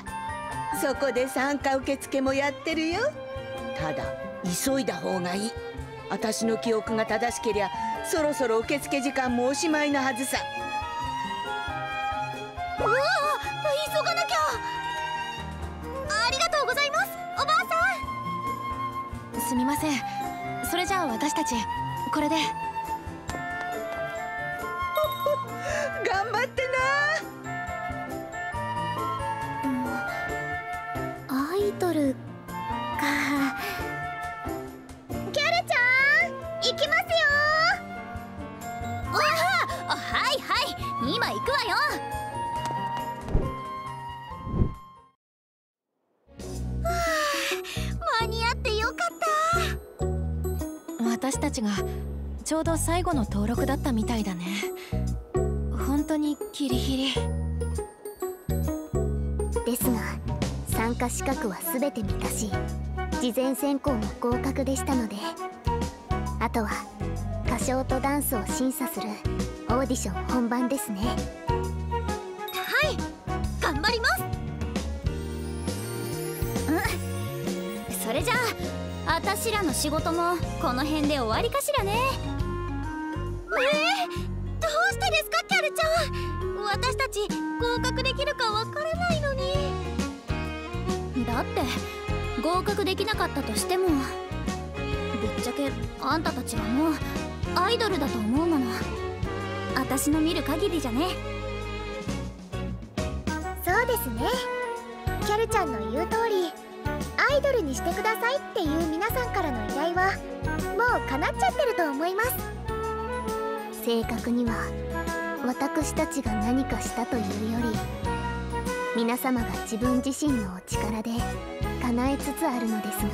そこで参加受付もやってるよ。ただ急いだ方がいい。私の記憶が正しけりゃそろそろ受付時間もおしまいのはずさ。 うわあ、急がなきゃ。ありがとうございます、おばあさん。 すみません。それじゃあ私たちこれで。 頑張ってアイドルか。 キャルちゃん、行きますよ。 あ、はいはい、今行くわよ。 はあ、間に合ってよかった。 私たちがちょうど最後の登録だったみたいだね。本当にギリギリですが、参加資格は全て満たし、事前選考も合格でしたので、あとは歌唱とダンスを審査するオーディション本番ですね。 はい、頑張ります。 うん、それじゃああたしらの仕事もこの辺で終わりかしらね。 えー、どうしてですか、キャルちゃん。私たち合格できるかわからないのに。 だって合格できなかったとしても、ぶっちゃけあんたたちはもうアイドルだと思うもの。私の見る限りじゃね。 そうですね。キャルちゃんの言う通り、アイドルにしてくださいっていう皆さんからの依頼はもう叶っちゃってると思います。 正確には私たちが何かしたというより、皆様が自分自身のお力で叶えつつあるのですが。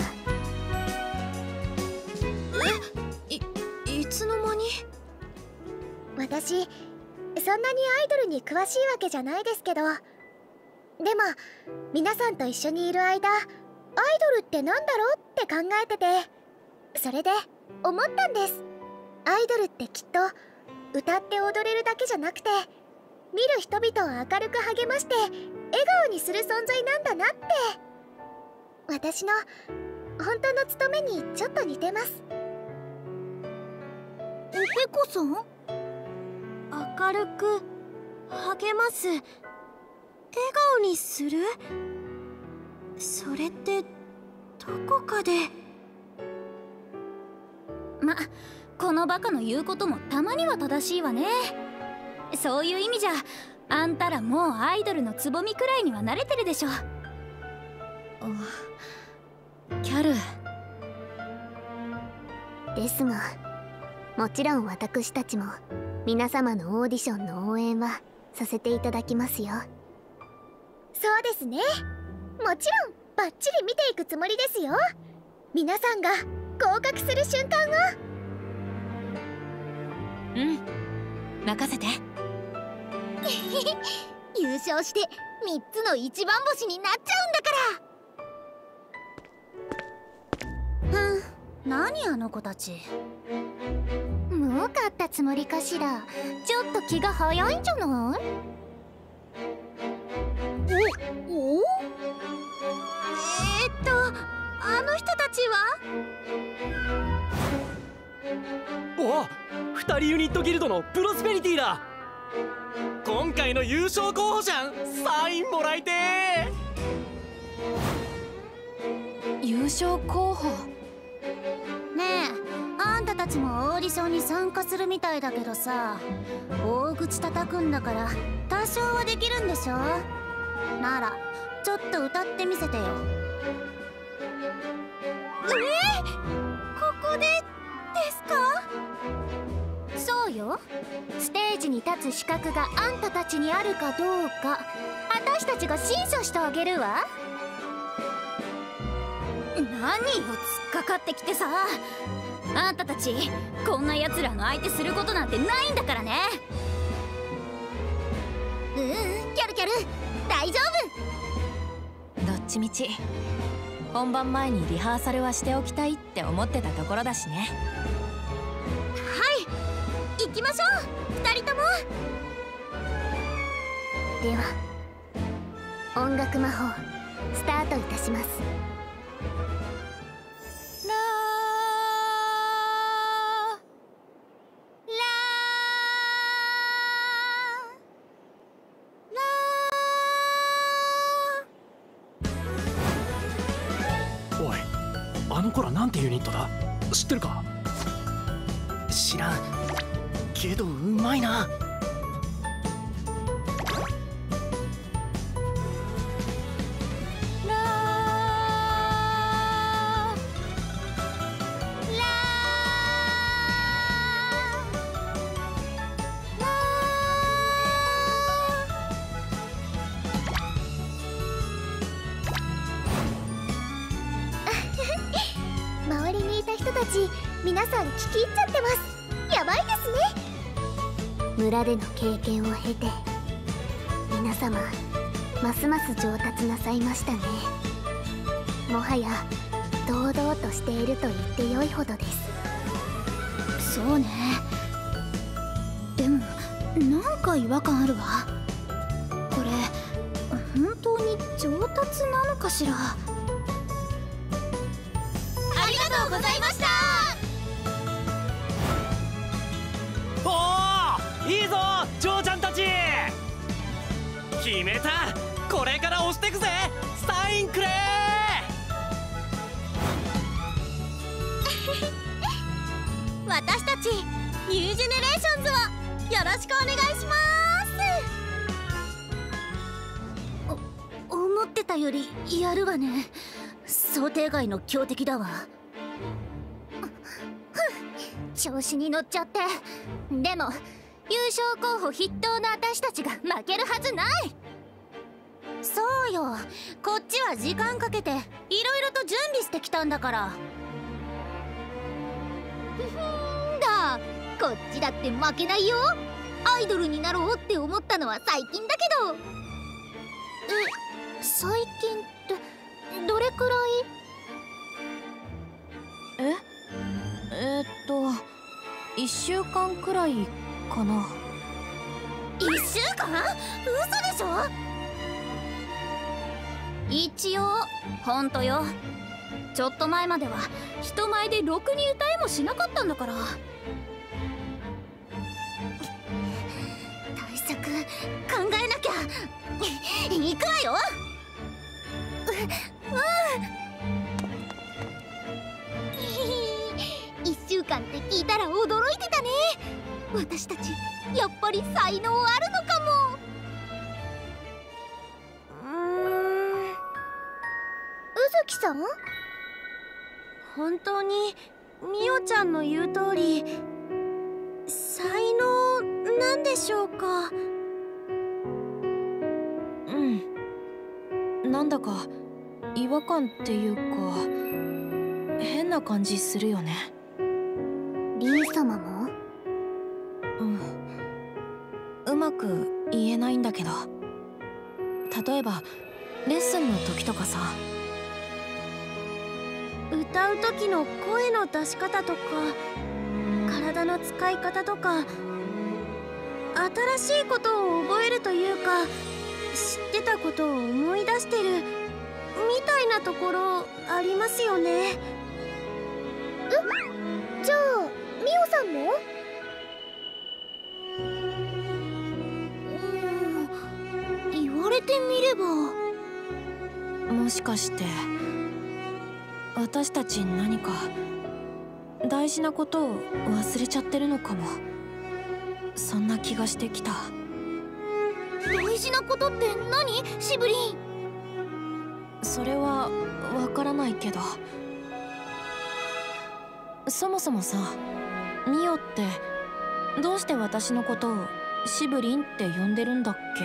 い、いつの間に？ 私、そんなにアイドルに詳しいわけじゃないですけど、でも皆さんと一緒にいる間、アイドルってなんだろうって考えてて、それで思ったんです。アイドルってきっと歌って踊れるだけじゃなくて、見る人々を明るく励まして笑顔にする存在なんだなって。私の本当の務めにちょっと似てます。 ペコさん？明るく励ます、笑顔にする？それってどこかで。 ま、このバカの言うこともたまには正しいわね。そういう意味じゃあんたらもうアイドルのつぼみくらいには慣れてるでしょ。 キャルですが、もちろん私たちも皆様のオーディションの応援はさせていただきますよ。 そうですね、もちろんバッチリ見ていくつもりですよ。皆さんが合格する瞬間を。 うん、任せて。 優勝してみっつの一番星になっちゃうんだから。 ふん、何あの子たち。 もう勝ったつもりかしら。ちょっと気が早いんじゃない？ おお？えー、っとあの人たちおは？ お、ふたりユニットギルドのプロスペリティだ。今回の優勝候補じゃん。サインもらいてー。優勝候補？ ねえ、あんたたちもオーディションに参加するみたいだけどさ、大口叩くんだから多少はできるんでしょ。ならちょっと歌ってみせてよ。 えー、ここでですか？ そうよ。ステージに立つ資格があんたたちにあるかどうか、私たちが審査してあげるわ。 何よ、突っかかってきてさ。あんたたちこんな奴らの相手することなんてないんだからね。 ううん、キャルキャル大丈夫。 どっちみち本番前にリハーサルはしておきたいって思ってたところだしね。 はい、行きましょうふたりとも。 では音楽魔法スタートいたします。 ラー。おい、あの子らなんてユニットだ？知ってるか？知らんけどうまいな。 周りにいた人たち皆さん聞き入っちゃってます。やばいですね。 村での経験を経て皆様ますます上達なさいましたね。もはや堂々としていると言ってよいほどです。 そうね。でもなんか違和感あるわ。これ本当に上達なのかしら。 ありがとうございました。 おお、いいぞジョーちゃんたち。決めた、これから押してくぜ。サインくれ私たちニュージェネレーションズをよろしくお願いします。 お思ってたよりやるわね。想定外の強敵だわ。 調子に乗っちゃって。でも優勝候補筆頭の私たちが負けるはずない。 そうよ、こっちは時間かけていろいろと準備してきたんだから。 ふふんだ、こっちだって負けないよ。アイドルになろうって思ったのは最近だけど。 え、最近ってどれくらい？ ええー、っといっしゅうかんくらいかな。 いっしゅうかん？嘘でしょ。一応ほんとよ。ちょっと前までは人前でろくに歌いもしなかったんだから。対策考えなきゃ。行くわよ。 いっしゅうかんって聞いたら驚いてたね。私たちやっぱり才能あるのかも。うーん、うずきさん、 本当にみおちゃんの言う通り才能なんでしょうか。 うん、なんだか違和感っていうか変な感じするよね。 リー様も？ うん、うまく言えないんだけど、例えばレッスンの時とかさ、 歌う時の声の出し方とか体の使い方とか新しいことを覚えるというか知ってたことを思い出してるみたいなところありますよね。 え、じゃあみおさんも？ 言われてみれば。 もしかして私たち何か大事なことを忘れちゃってるのかも。そんな気がしてきた。 大事なことって何？シブリン。 それはわからないけど、そもそもさ、ミオってどうして私のことをシブリンって呼んでるんだっけ？ え？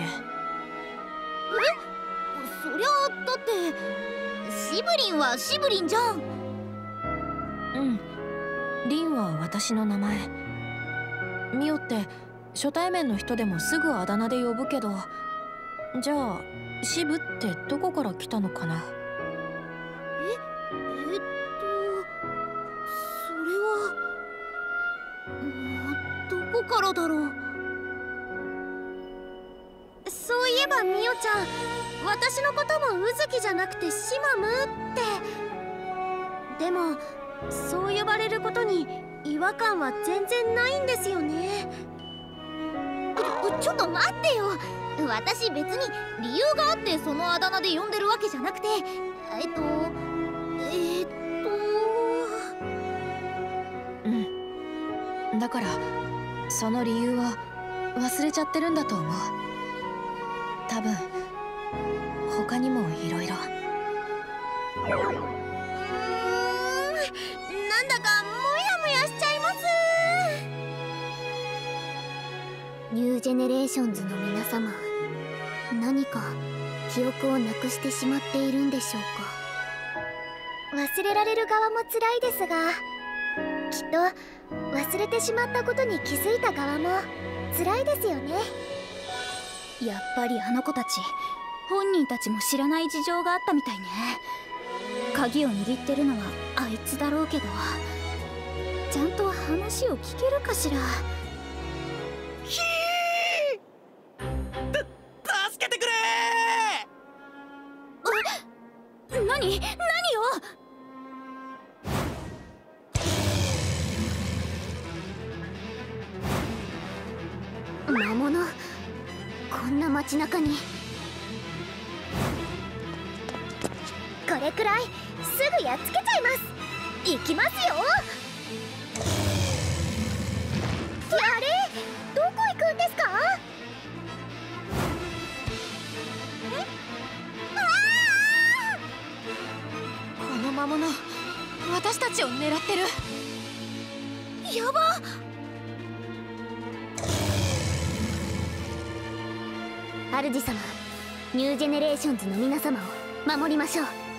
そりゃだってシブリンはシブリンじゃん。 うん、リンは私の名前。ミオって初対面の人でもすぐあだ名で呼ぶけど、じゃあシブってどこから来たのかな？ え、えっとそれはうんどこからだろう。 そういえばみおちゃん、私のこともうずきじゃなくてシマムって。でもそう呼ばれることに違和感は全然ないんですよね。 ちょっと待ってよ。私別に理由があってそのあだ名で呼んでるわけじゃなくて、えっとえっとうんだからその理由を忘れちゃってるんだと思う。多分他にもいろいろ。 うーん、なんだかモヤモヤしちゃいます。 ニュージェネレーションズの皆様、何か記憶をなくしてしまっているんでしょうか。 忘れられる側も辛いですが、きっと忘れてしまったことに気づいた側も辛いですよね。 やっぱりあの子たち本人たちも知らない事情があったみたいね。鍵を握ってるのはあいつだろうけど、ちゃんと話を聞けるかしら。 ひー！た助けてくれー！何？何よ！ 魔物、こんな街中に。 これくらいすぐやっつけちゃいます。行きますよ。あれ、どこ行くんですか？え？ この魔物、私たちを狙ってる。 やば！ 主様、ニュージェネレーションズの皆様を守りましょう。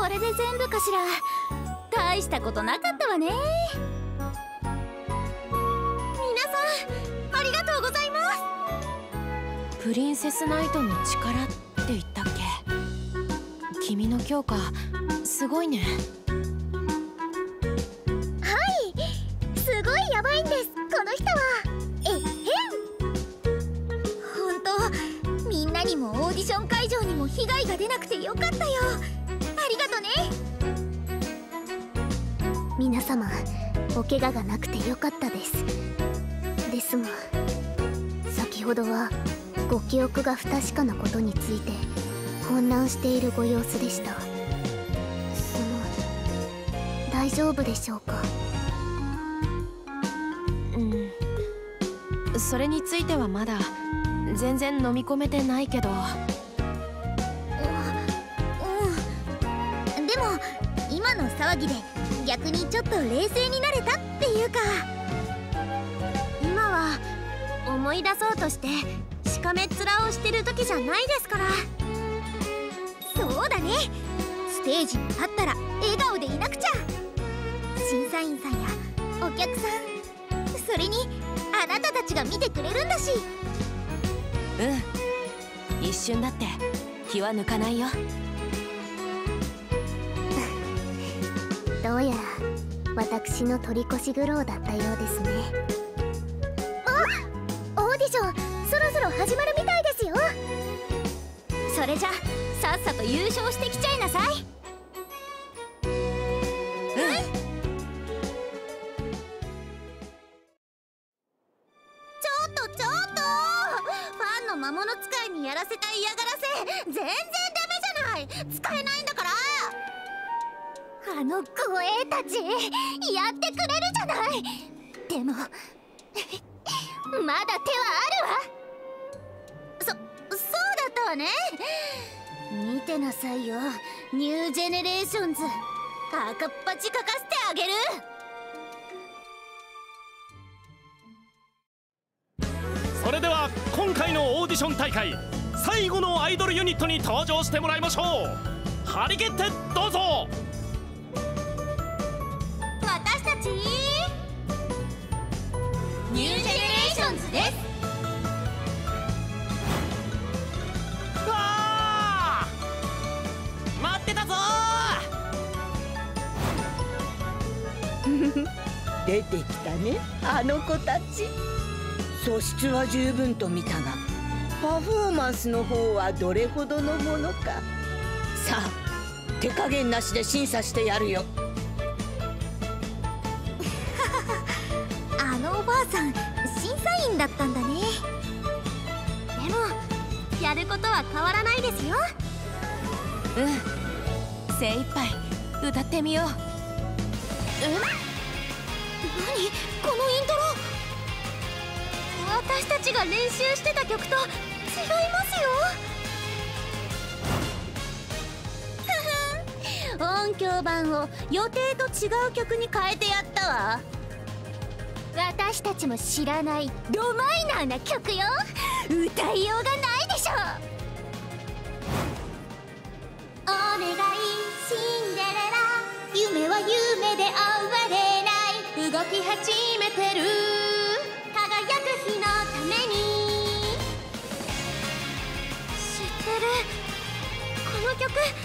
れで全部かしら。大したことなかったわね。 皆さんありがとうございます。 プリンセスナイトの力って言ったっけ？君の強化すごいね。 はい、すごいやばいんです、この人は。えっへん。 本当、みんなにもオーディション会場にも被害が出なくてよかったよ。ありがとね。皆様、お怪我がなくてよかったです。ですが、先ほどはご記憶が不確かなことについて混乱しているご様子でした。その、大丈夫でしょうか？ うん、それについてはまだ全然飲み込めてないけど。 うん、でも今の騒ぎで逆にちょっと冷静になれたっていうか。 今は思い出そうとしてしかめっ面をしてる時じゃないですから。 そうだね、ステージに立ったら笑顔でいなくちゃ。審査員さんやお客さん、それにあなたたちが見てくれるんだし。 うん、一瞬だって気は抜かないよ。 どうやら私の取り越し苦労だったようですね。 あ、オーディションそろそろ始まるみたいですよ。 それじゃさっさと優勝してきちゃいなさい。 魔物使いにやらせた嫌がらせ全然ダメじゃない。使えないんだから。あの護衛たちやってくれるじゃない。でもまだ手はあるわ。そそうだったわね。見てなさいよ、ニュージェネレーションズ。赤っ端かかせてあげる。 それでは今回のオーディション大会最後のアイドルユニットに登場してもらいましょう。張り切ってどうぞ。 私たちニュージェネレーションズです。 わー、待ってたぞー出てきたね、あの子たち。素質は十分と見たがパフォーマンスの方はどれほどのものか。さあ手加減なしで審査してやるよ。 あのおばあさん審査員だったんだね。 でもやることは変わらないですよ。 うん、精一杯歌ってみよう。 え？何このイントロ。 私たちが練習してた曲と違いますよ。 音響版を予定と違う曲に変えてやったわ。 私たちも知らないドマイナーな曲よ。歌いようがないでしょ。 お願いシンデレラ、夢は夢で終われない、動き始めてる輝く日のために。 知ってる、この曲知ってる。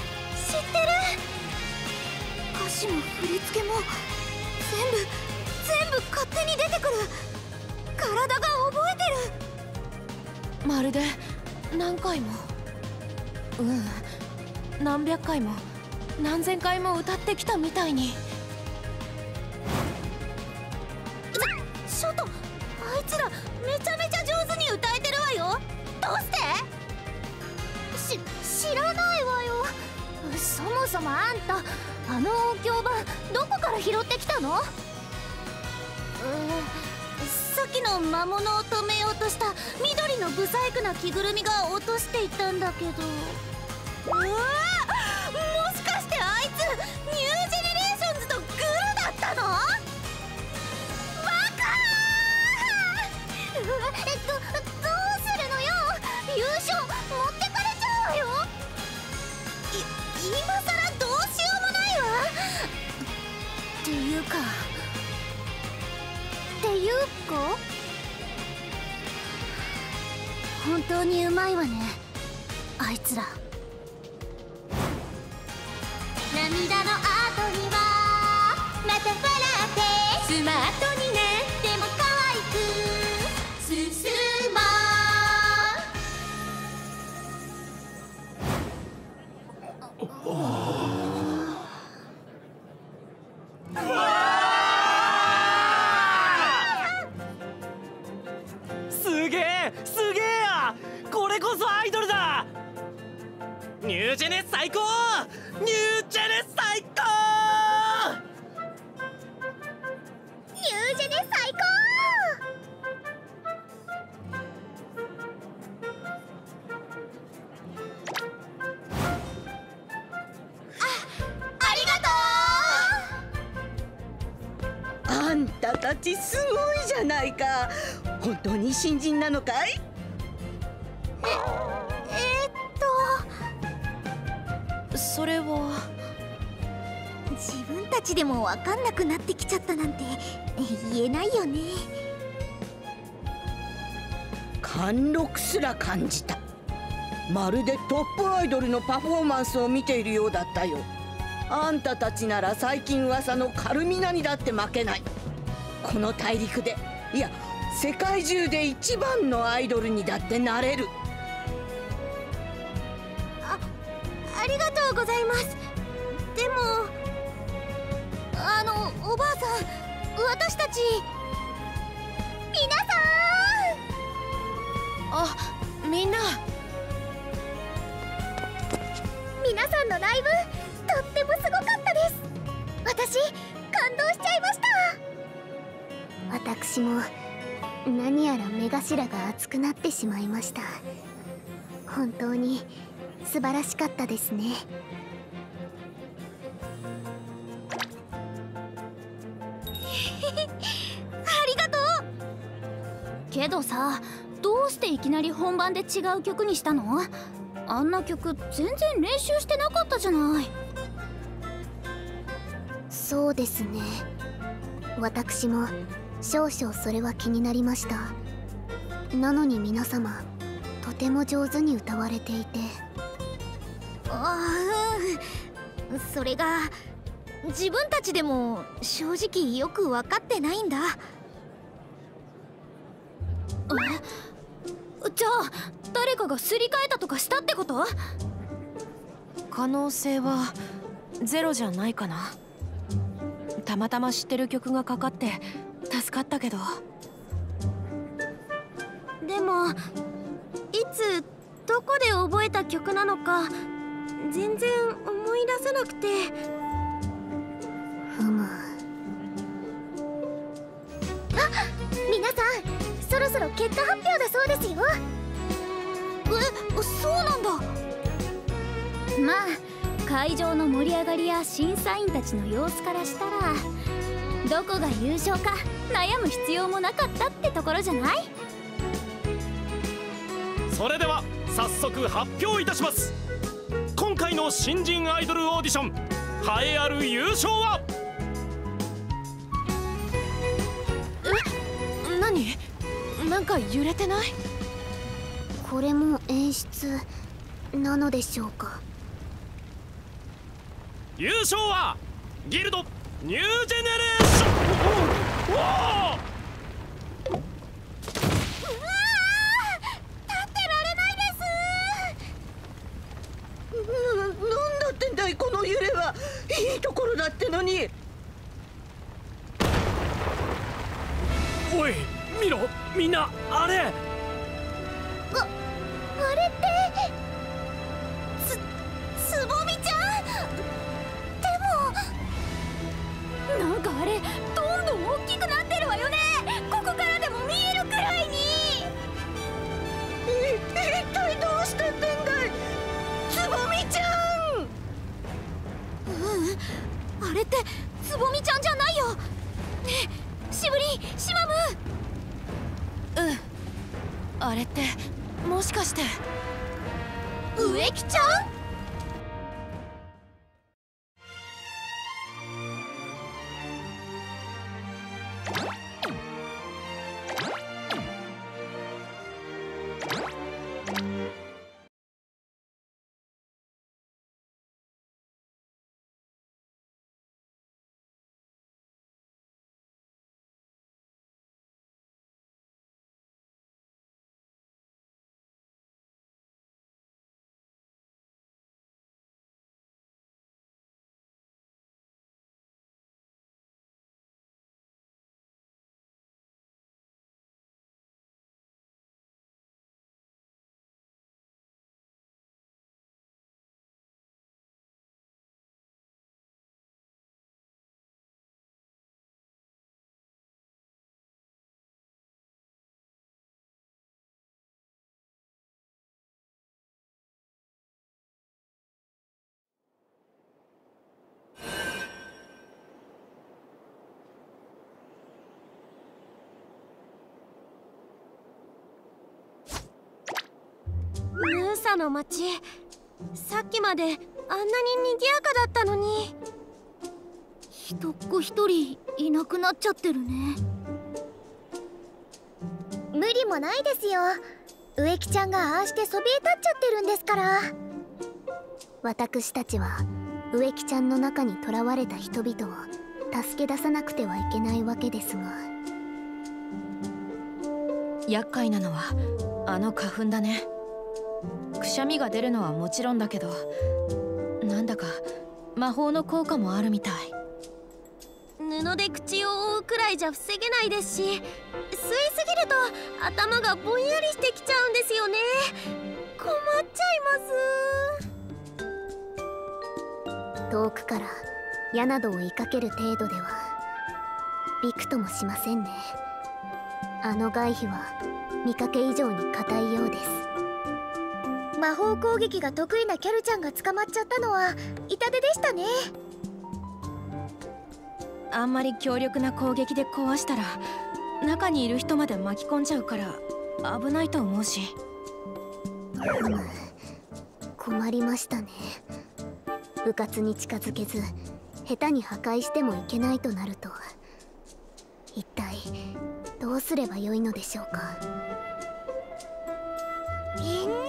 歌詞も振り付けも全部全部勝手に出てくる。体が覚えてる。 まるで何回も、うん、何百回も何千回も歌ってきたみたいに。 ちょっと、あいつらめちゃめちゃ上手に歌えてるわよ。どうしてし知らないわよ。そもそもあんたあの音響版どこから拾ってきたの？さっきの魔物を止めようとした緑のブサイクな着ぐるみが落としていったんだけど。うわー、もしかしてあいつニュージェネレーションズとグルだったの？バカー！えっとどうするのよ。優勝持ってかれちゃうわよ。い今さらどうしようもていうかっていうか本当にうまいわねあいつら。 涙の後にはまた笑ってスマートになっても可愛く進もう。すげえすげえや、これこそアイドルだ。ニュージェネ最高、ニュージェネ最高、 ニュージェネ最高。 ありがとう。 あんたたちすごいじゃないか。本当に新人なのかい？ ええー、っとそれは自分たちでも分かんなくなってきちゃったなんて言えないよね。 貫禄すら感じた。まるでトップアイドルのパフォーマンスを見ているようだったよ。あんたたちなら最近噂のカルミナにだって負けない。この大陸で、いや世界中で一番のアイドルにだってなれる。 あ、ありがとうございます。でもあのおばあさん、私たち皆さあ、みんな皆さんのライブとってもすごかったです。私感動しちゃいました。 私も何やら目頭が熱くなってしまいました。本当に素晴らしかったですね。 ありがとう。けどさ、どうしていきなり本番で違う曲にしたの？あんな曲全然練習してなかったじゃない。 そうですね、私も少々それは気になりました。なのに皆様とても上手に歌われていて。 ああ、それが自分たちでも正直よく分かってないんだ。 え、じゃあ誰かがすり替えたとかしたってこと？ 可能性はゼロじゃないかな。たまたま知ってる曲がかかって助かったけど。 でもいつどこで覚えた曲なのか全然思い出せなくて。 ふむ。 あ、皆さんそろそろ結果発表だそうですよ。 え、そうなんだ。まあ会場の盛り上がりや審査員たちの様子からしたら、どこが優勝か悩む必要もなかったってところじゃない？ それでは早速発表いたします。今回の新人アイドルオーディション、栄えある優勝は。 え、何？なんか揺れてない？ これも演出なのでしょうか。 優勝はギルドニュージェネレーション。おおおお、 なんだってんだいこの揺れは。いいところだってのに。 おい見ろ、みんなあれ。 あ、あれってつ、つぼみちゃん。でもなんかあれどんどん大きくなってるわよね。ここからでも見えるくらいに。 い一体どうしたってんだいつぼみちゃん。 ううん、あれってつぼみちゃんじゃないよ。ねえ、しぶり、しまむ。 うん、あれってもしかして植木ちゃん？ ムーサの町、さっきまであんなに賑やかだったのに、 人っ子一人いなくなっちゃってるね。 無理もないですよ。植木ちゃんがああしてそびえ立っちゃってるんですから。 私たちは植木ちゃんの中に囚われた人々を助け出さなくてはいけないわけですが、 厄介なのはあの花粉だね。くしゃみが出るのはもちろんだけど、なんだか魔法の効果もあるみたい。 布で口を覆うくらいじゃ防げないですし、吸いすぎると頭がぼんやりしてきちゃうんですよね。困っちゃいます。 遠くから矢などを追いかける程度ではびくともしませんね。あの外皮は見かけ以上に硬いようです。 魔法攻撃が得意なキャルちゃんが捕まっちゃったのは痛手でしたね。 あんまり強力な攻撃で壊したら中にいる人まで巻き込んじゃうから危ないと思うし。 うむ、困りましたね。うかつに近づけず下手に破壊してもいけないとなると、一体どうすればよいのでしょうか。 みんな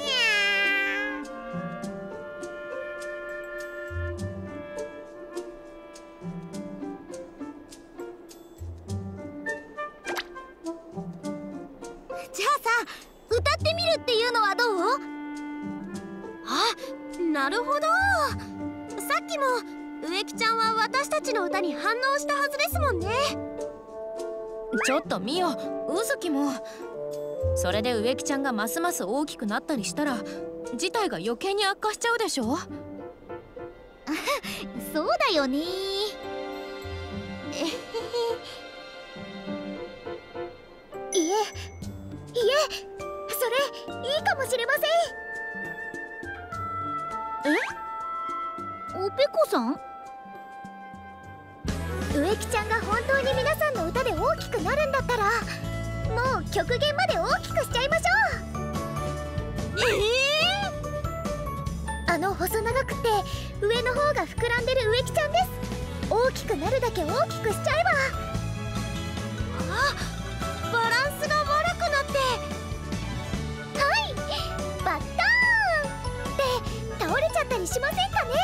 じゃあさ、歌ってみるっていうのはどう？ あ、なるほど。さっきも植木ちゃんは私たちの歌に反応したはずですもんね。 ちょっとミオ、うずきも。それで植木ちゃんがますます大きくなったりしたら事態が余計に悪化しちゃうでしょ。 そうだよね。 いえ、いえ、それいいかもしれません。 おぺこさん？ 植木ちゃんが本当に皆さんの歌で大きくなるんだったら、もう極限まで大きくしちゃいましょう。えー、あの細長くて上の方が膨らんでる植木ちゃんです。大きくなるだけ大きくしちゃえば。 あ、バランスが悪くなって、 はい、バッターンって倒れちゃったりしませんかね。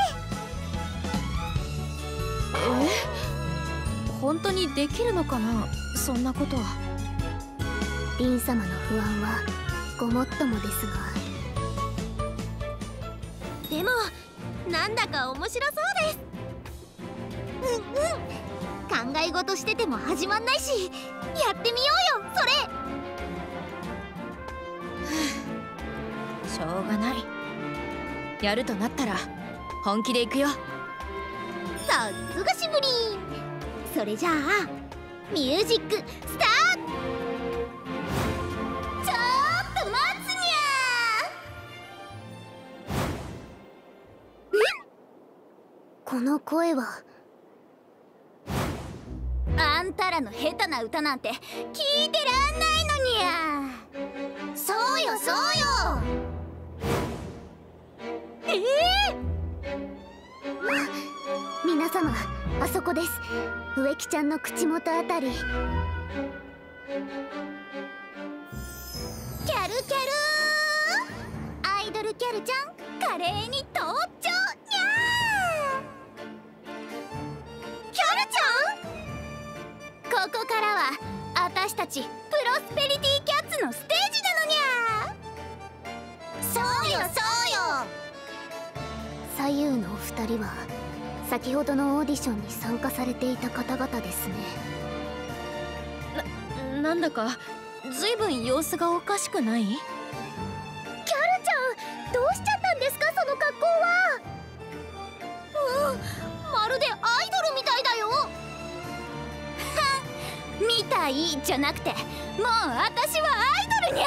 え？本当にできるのかな、そんなことは。 リン様の不安はごもっともですが、 でもなんだか面白そうです。 うんうん、考え事してても始まんないし、やってみようよ、それ。 しょうがない。やるとなったら本気でいくよ。 さすがしぶりん。それじゃあミュージックスタート。ちょっと待つにゃー。 え？この声は。 あんたらの下手な歌なんて聞いてらんないのにゃ。そうよそうよ。 ええー、皆様、あそこです。植木ちゃんの口元あたり。 キャルキャルー、アイドルキャルちゃん華麗に登場にゃー。キャルちゃん、ここからは私たちプロスペリティキャッツのステージなのにゃー。そうよそうよ。 左右のお二人は先ほどのオーディションに参加されていた方々ですね。 な、なんだかずいぶん様子がおかしくない？ キャルちゃん、どうしちゃったんですか、その格好は。 うん、まるでアイドルみたいだよ。はみたいじゃなくて、もう私はアイドルにゃ。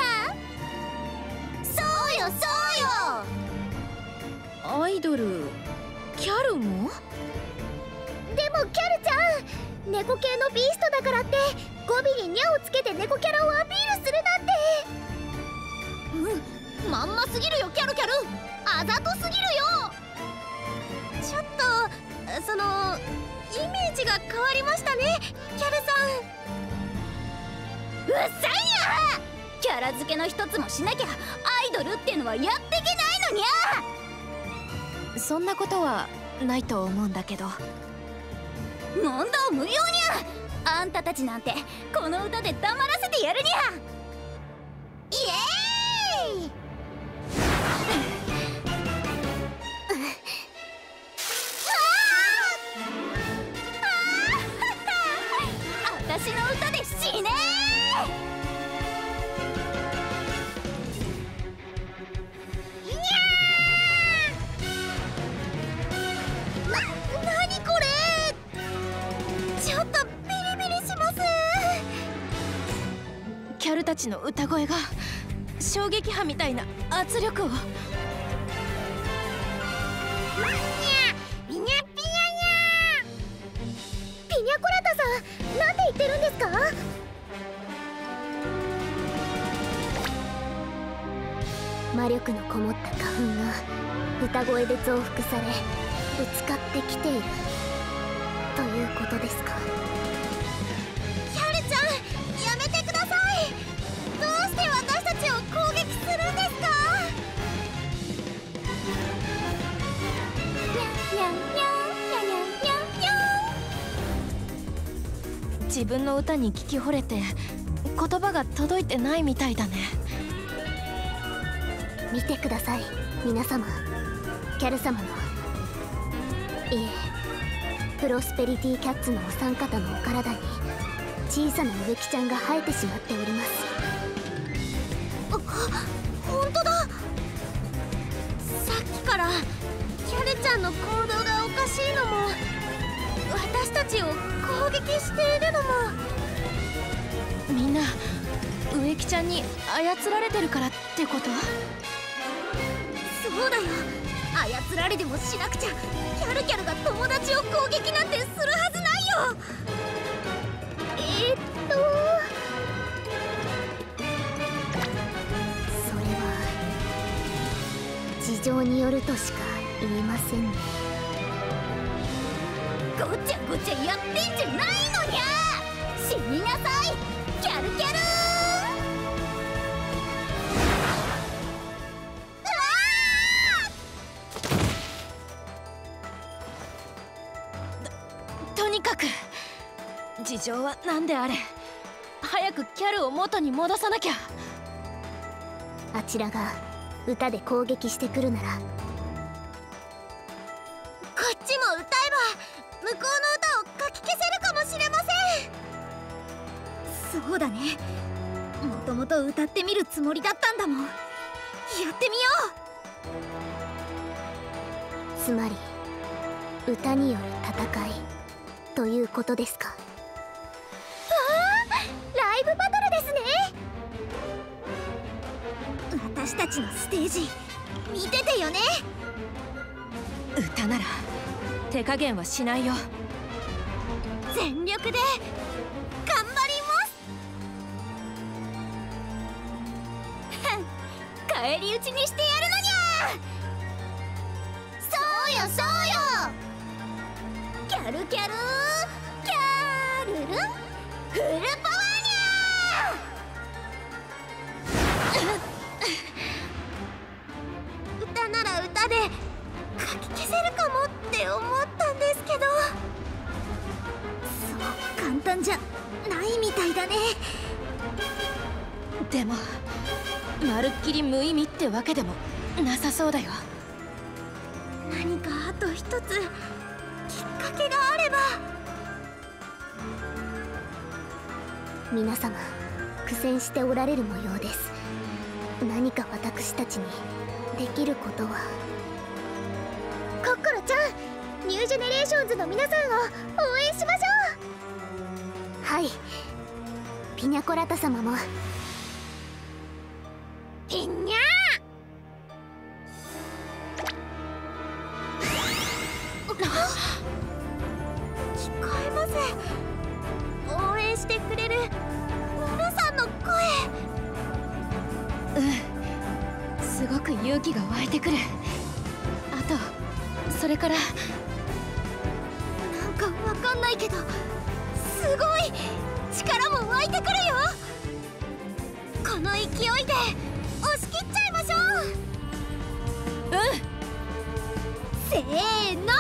そうよそうよ。 アイドル、キャルも？ でもキャルちゃん、猫系のビーストだからって語尾にニャをつけて猫キャラをアピールするなんて。 うん、ままんますぎるよキャルキャル。あざとすぎるよ。 ちょっとそのイメージが変わりましたねキャルさん。 うっさいや。キャラ付けの一つもしなきゃアイドルってのはやってけないのにゃ。 そんなことはないと思うんだけど。 問答無用にゃ。あんたたちなんてこの歌で黙らせてやるにゃ。イエーイ私の歌で死ねー。にゃー。な、なにこれ。 ちょっとビリビリします。 キャルたちの歌声が衝撃波みたいな圧力を。 にゃピニャピニャニャピニャコラタさん、なんて言ってるんですか？ 魔力のこもった花粉が歌声で増幅されぶつかってきているということですか？ キャルちゃんやめてください。どうして私たちを攻撃するんですか？ にゃんにゃんにゃにゃんにゃんにゃん。 自分の歌に聞き惚れて言葉が届いてないみたいだね。 見てください皆様。キャル様のいえプロスペリティキャッツのお三方のお体に小さな植木ちゃんが生えてしまっております。 本当だ。さっきからキャルちゃんの行動がおかしいのも私たちを攻撃しているのも。 みんな植木ちゃんに操られてるからってこと？ そうだよ。操られでもしなくちゃキャルキャルが友達を攻撃なんてするはずないよ。 えー、っとそれは事情によるとしか言えませんね。 ごちゃごちゃやってんじゃないのにゃ。死になさいキャルキャル。 とにかく事情は何であれ早くキャルを元に戻さなきゃ。 あちらが歌で攻撃してくるならこっちも歌えば向こうの歌をかき消せるかもしれません。 そうだね。もともと歌ってみるつもりだったんだもん。やってみよう。つまり歌による戦いということですか？ わあ、ライブバトルですね。 私たちのステージ見ててよね。 歌なら手加減はしないよ。 全力で頑張ります返り討ちにしてやるのにゃ。そうよそうよキャルキャルキャルルンフルパワーにゃ歌なら歌でかき消せるかもって思ったんですけど、 そう簡単じゃないみたいだね。 でもまるっきり無意味ってわけでもなさそうだよ。 何かあと一つきっかけがあれば。 皆様苦戦しておられる模様です。何か私たちにできることは。 コッコロちゃん、ニュージェネレーションズの皆さんを応援しましょう。はい、ピニャコラタ様も。 ピニャ聞こえます。応援してくれる皆さんの声。 うん、 すごく勇気が湧いてくる。あとそれからなんかわかんないけど、すごい力も湧いてくるよ。この勢いで押し切っちゃいましょう。 うん。 せーの。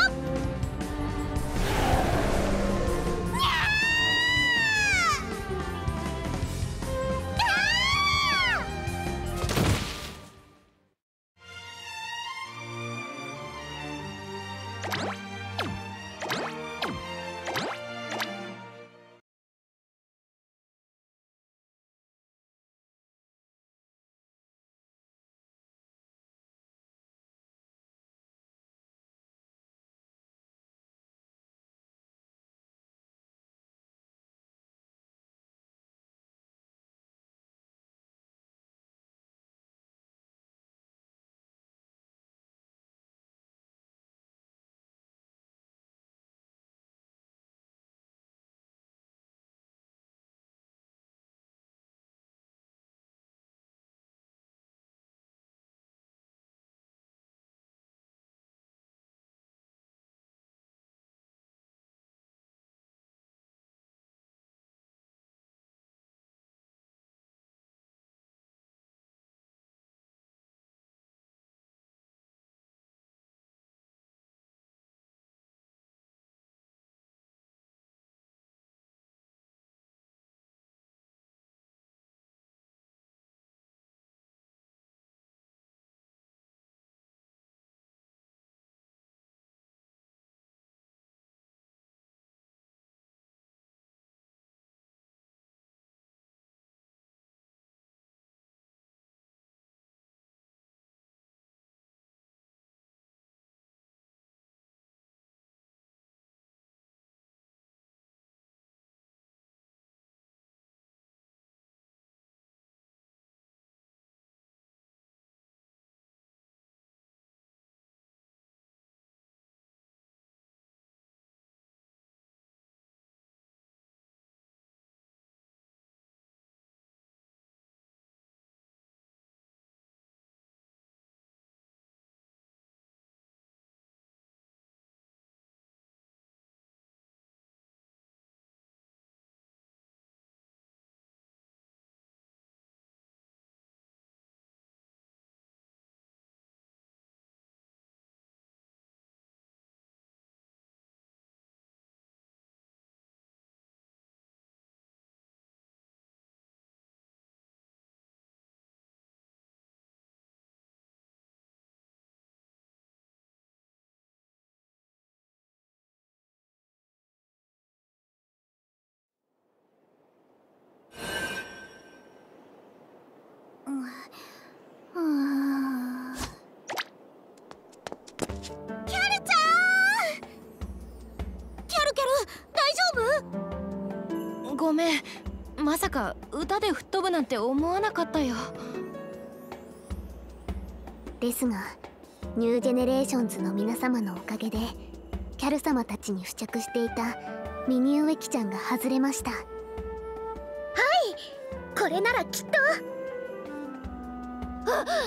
ごめん、まさか歌で吹っ飛ぶなんて思わなかったよ。 ですがニュージェネレーションズの皆様のおかげでキャル様たちに付着していたミニ植木ちゃんが外れました。はい、 これならきっと。あっ、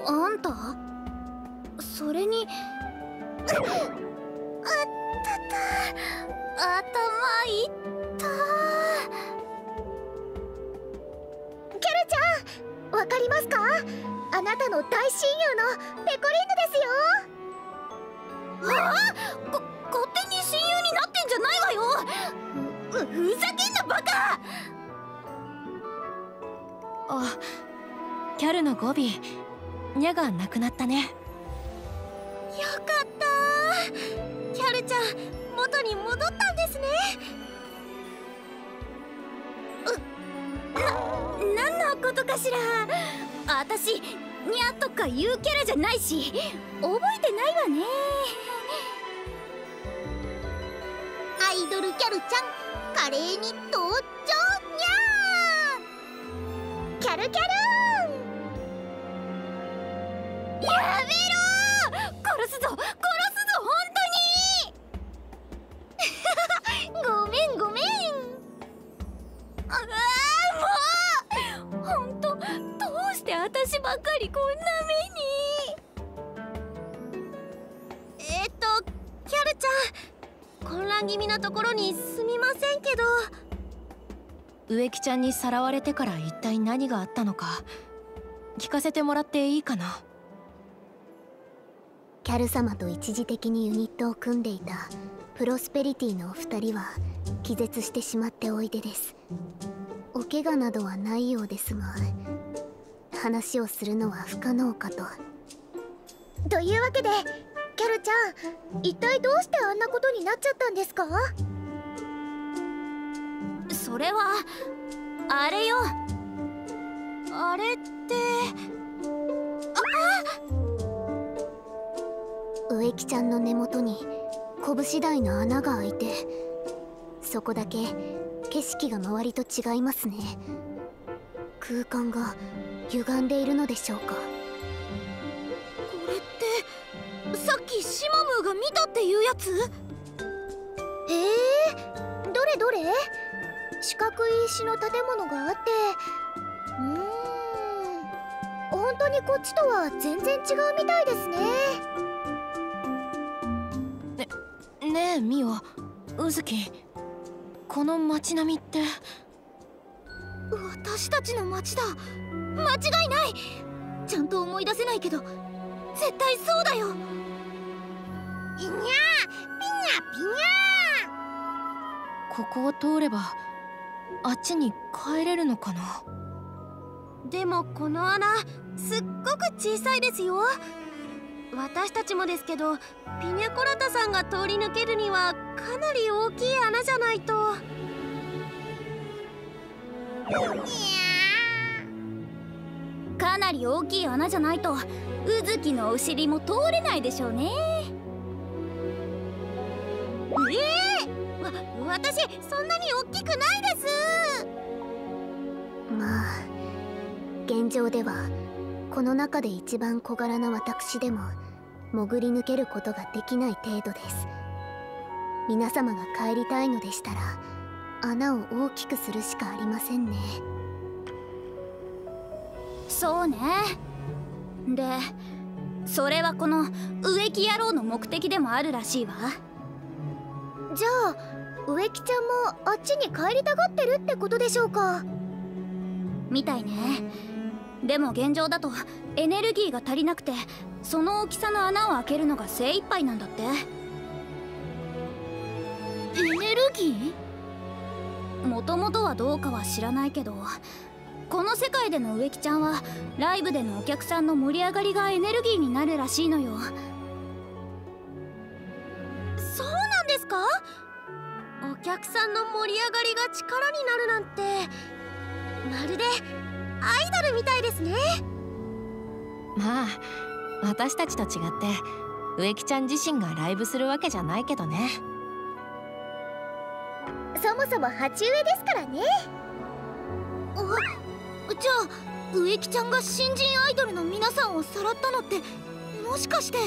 あんたそれにあったた頭いったキャルちゃん、わかりますか？あなたの大親友のペコリンヌですよ。 はあ、こ勝手に親友になってんじゃないわよ。ふ, ふざけんなバカ。 あ、キャルの語尾ニャがなくなったね。 よかったー、キャルちゃん元に戻ったんですね。 な、何のことかしら。あたしニャとかいうキャラじゃないし覚えてないわね。 アイドルキャルちゃん、華麗に登場にゃー。 キャルキャルやめろー、殺すぞ殺すぞ本当にごめんごめん。ああ、もう本当どうして私ばかりこんな目に。 えっとキャルちゃん、混乱気味なところにすみませんけど。 植木ちゃんにさらわれてから一体何があったのか聞かせてもらっていいかな。 キャル様と一時的にユニットを組んでいたプロスペリティのお二人は気絶してしまっておいでです。お怪我などはないようですが、話をするのは不可能かと。 というわけでキャルちゃん、一体どうしてあんなことになっちゃったんですか？ それはあれよ。 あれって植木ちゃんの根元に拳大の穴が開いて、そこだけ景色が周りと違いますね。空間が歪んでいるのでしょうか。 これってさっきシマムーが見たっていうやつ？ えー、どれどれ？四角い石の建物があって、うーん、本当にこっちとは全然違うみたいですね。 ね、ねえミオ、うずき、この街並みって。 私たちの街だ。間違いない。ちゃんと思い出せないけど絶対そうだよ。 ピニャーピニャピニャー。 ここを通ればあっちに帰れるのかな。 でもこの穴すっごく小さいですよ。私たちもですけど、ピニャコラタさんが通り抜けるにはかなり大きい穴じゃないと。 かなり大きい穴じゃないとうずきのお尻も通れないでしょうね。 えー、わ私そんなに大きくないです。 まあ現状ではこの中で一番小柄な私でも潜り抜けることができない程度です。皆様が帰りたいのでしたら穴を大きくするしかありませんね。 そうね。でそれはこの植木野郎の目的でもあるらしいわ。 じゃあ植木ちゃんもあっちに帰りたがってるってことでしょうか。 みたいね。でも現状だとエネルギーが足りなくて、その大きさの穴を開けるのが精一杯なんだって。エネルギー？もともとはどうかは知らないけど、この世界での植木ちゃんはライブでのお客さんの盛り上がりがエネルギーになるらしいのよ。 そうなんですか？お客さんの盛り上がりが力になるなんて、まるでアイドルみたいですね。 まあ私たちと違って植木ちゃん自身がライブするわけじゃないけどね。 そもそも鉢植えですからね。 じゃあ植木ちゃんが新人アイドルの皆さんをさらったのってもしかして。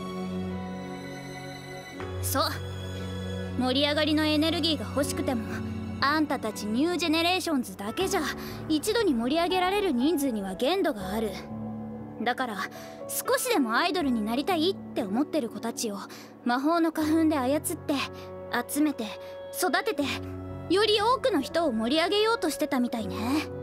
そう、盛り上がりのエネルギーが欲しくてもあんたたちニュージェネレーションズだけじゃ一度に盛り上げられる人数には限度がある。 だから少しでもアイドルになりたいって思ってる子たちを魔法の花粉で操って集めて育てて、より多くの人を盛り上げようとしてたみたいね。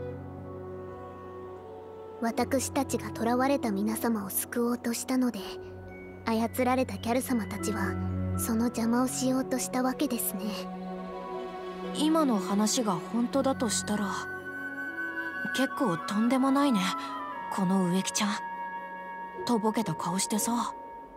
私たちが囚われた皆様を救おうとしたので、操られたキャル様たちはその邪魔をしようとしたわけですね。 今の話が本当だとしたら結構とんでもないね、この植木ちゃん。とぼけた顔してさ。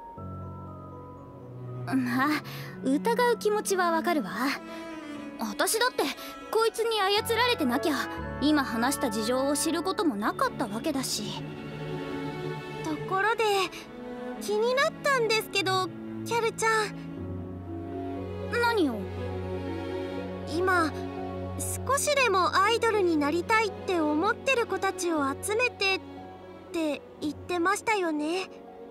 まあ疑う気持ちはわかるわ。私だってこいつに操られてなきゃ今話した事情を知ることもなかったわけだし。 ところで気になったんですけど、キャルちゃん。 何を？ 今少しでもアイドルになりたいって思ってる子たちを集めてって言ってましたよね。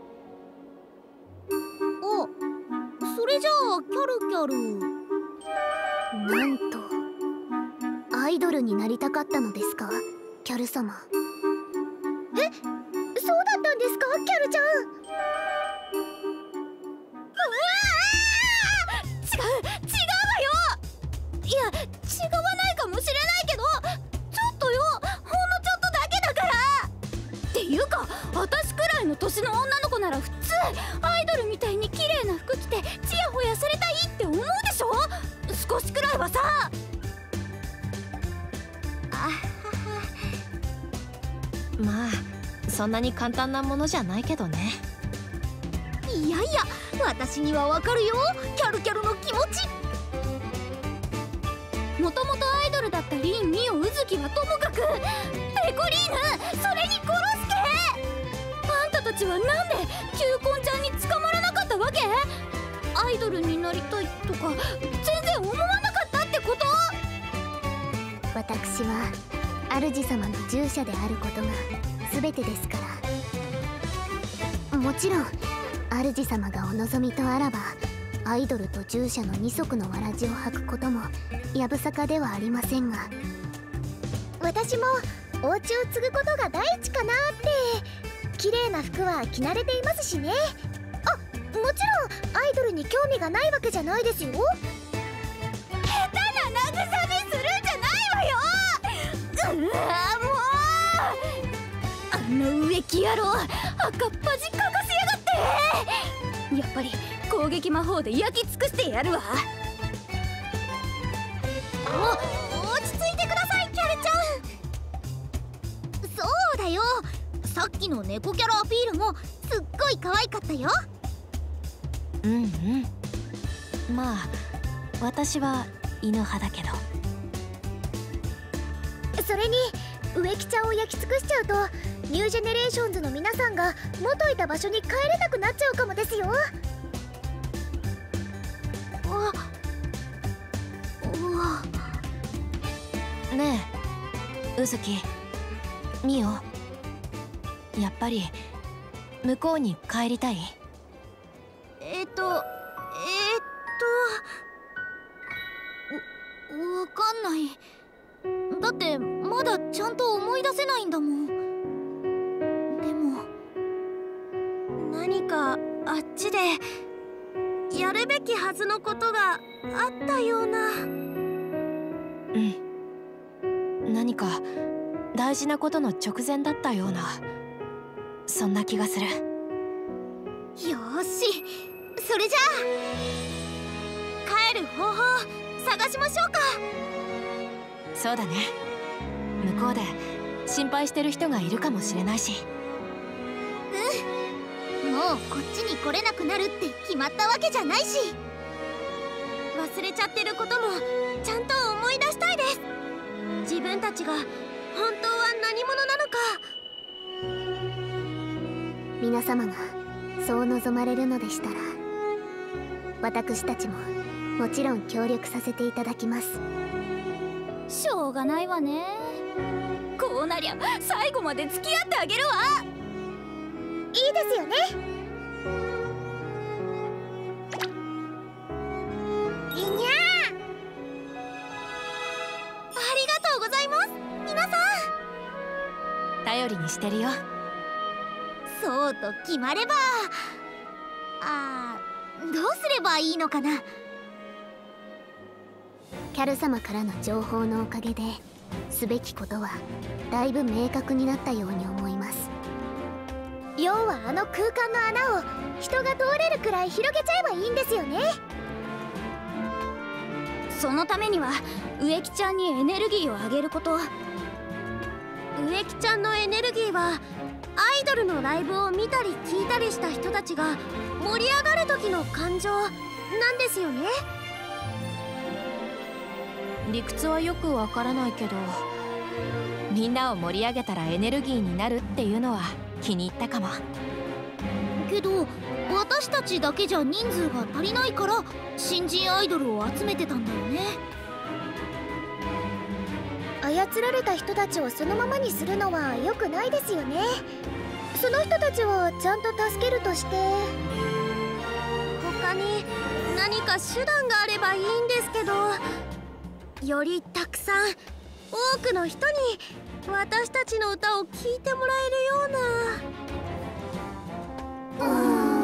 あ、それじゃあキャルキャル。 なんとアイドルになりたかったのですか、キャル様。 え、そうだったんですか、キャルちゃん。 違う違うわよ。いや違わないかもしれないけど、ちょっとよ、ほんのちょっとだけだから。っていうか私くらいの年の女の子なら普通アイドルみたいに綺麗な服着てチヤホヤされたいって思うでしょ。少しくらいはさ。 まあそんなに簡単なものじゃないけどね。 いやいや、私にはわかるよ、キャルキャルの気持ち。 もともとアイドルだったリン、ミオ、ウズキはともかく、ペコリーヌ、それにコロスケ。あんたたちはなんで球根ちゃんに捕まらなかったわけ？アイドルになりたいとか全然思わなかったってこと？ 私は主様の従者であることが全てですから。もちろん主様がお望みとあらばアイドルと従者の二足のわらじを履くこともやぶさかではありませんが、 私もお家を継ぐことが第一かなって。綺麗な服は着慣れていますしね。あ、もちろんアイドルに興味がないわけじゃないですよ。 下手な慰めするんじゃないわよ。うわもう、あんな植木野郎赤っ端かかせやがって。やっぱり攻撃魔法で焼き尽くしてやるわ。 お、落ち着いてください、キャルちゃん。そうだよ、さっきの猫キャラアピールもすっごい可愛かったよ。 うんうん。まあ私は犬派だけど。 それに植木ちゃんを焼き尽くしちゃうとニュージェネレーションズの皆さんが元いた場所に帰れなくなっちゃうかもですよ。あ、 ねえ、うずき、みお、やっぱり向こうに帰りたい？ えっとえー、っわ、わかんない。だってまだちゃんと思い出せないんだもん。でも何かあっちでやるべきはずのことがあったような。 うん、何か大事なことの直前だったような、そんな気がする。 よーし、それじゃあ帰る方法探しましょうか。 そうだね。向こうで心配してる人がいるかもしれないし。 うん、もうこっちに来れなくなるって決まったわけじゃないし、 忘れちゃってることもちゃんと思い出したいです。自分たちが本当は何者なのか。 皆様がそう望まれるのでしたら私たちももちろん協力させていただきます。 しょうがないわね。こうなりゃ最後まで付き合ってあげるわ。 いいですよね。いにゃー、ありがとうございます皆さん。 頼りにしてるよ。 そうと決まれば、あー、どうすればいいのかな。 キャル様からの情報のおかげですべきことはだいぶ明確になったように思います。 要はあの空間の穴を人が通れるくらい広げちゃえばいいんですよね。 そのためには植木ちゃんにエネルギーをあげること。 植木ちゃんのエネルギーはアイドルのライブを見たり聞いたりした人たちが盛り上がる時の感情なんですよね。 理屈はよくわからないけど、みんなを盛り上げたらエネルギーになるっていうのは気に入ったかも。 けど私たちだけじゃ人数が足りないから新人アイドルを集めてたんだよね。 操られた人たちをそのままにするのは良くないですよね。その人たちをちゃんと助けるとして、 他に何か手段があればいいんですけど、よりたくさん多くの人に私たちの歌を聴いてもらえるような。うーん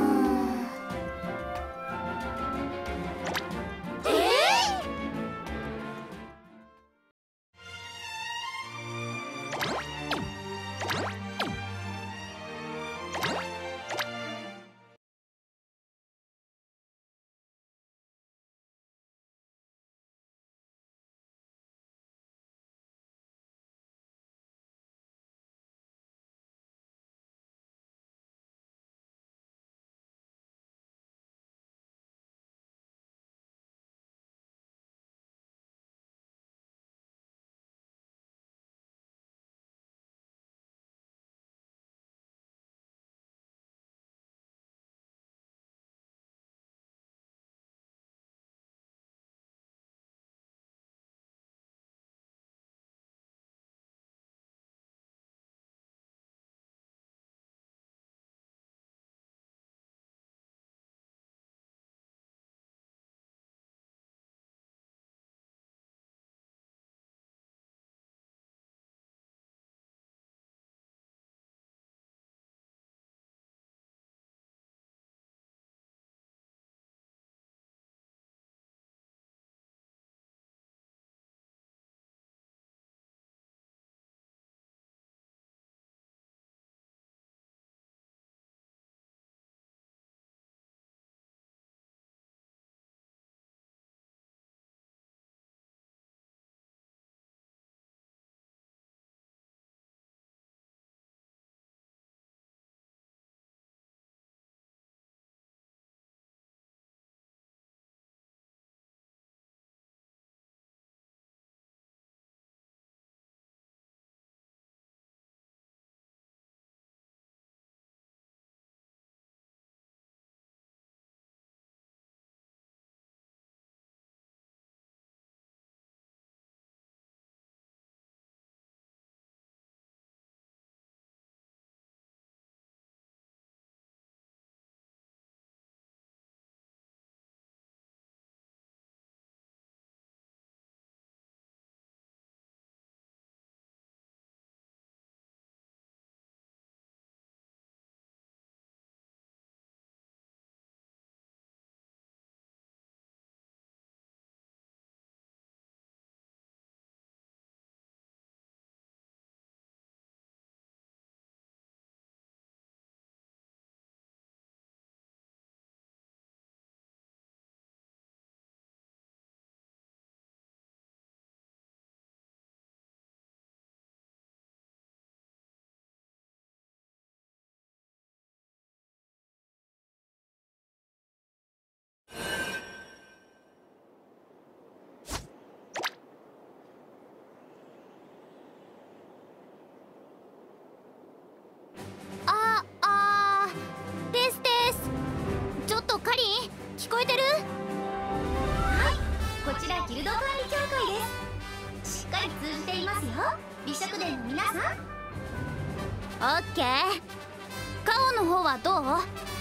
聞こえてる？ はい、こちらギルド管理協会です。しっかり通じていますよ、美食殿の皆さん。 オッケー。カオの方はどう？はい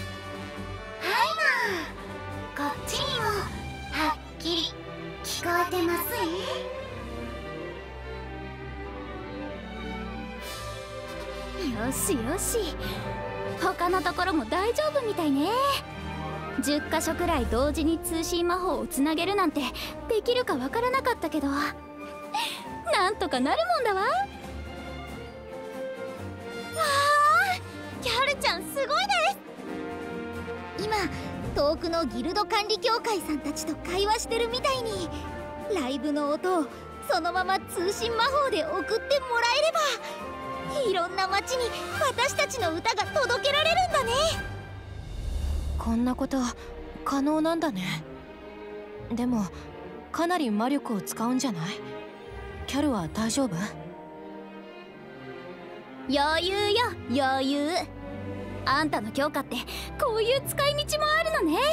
な、こっちにもはっきり聞こえてますよしよし。 他のところも大丈夫みたいね。じゅっかしょくらい同時に通信魔法をつなげるなんてできるかわからなかったけど、なんとかなるもんだわ。わあ、ギャルちゃんすごいです。 今遠くのギルド管理協会さんたちと会話してるみたいに、ライブの音をそのまま通信魔法で送ってもらえれば、いろんな街に私たちの歌が届けられるんだね。 こんなこと可能なんだね。でもかなり魔力を使うんじゃない？キャルは大丈夫？ 余裕よ余裕。あんたの強化ってこういう使い道もあるのね。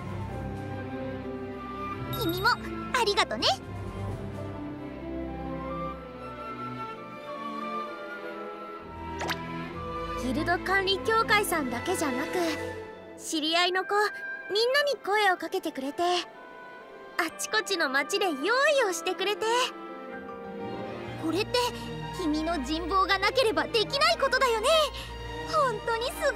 君もありがとね。 ギルド管理協会さんだけじゃなく、知り合いの子みんなに声をかけてくれて、あちこちの町で用意をしてくれて。 これって君の人望がなければできないことだよね。本当にすごいよ。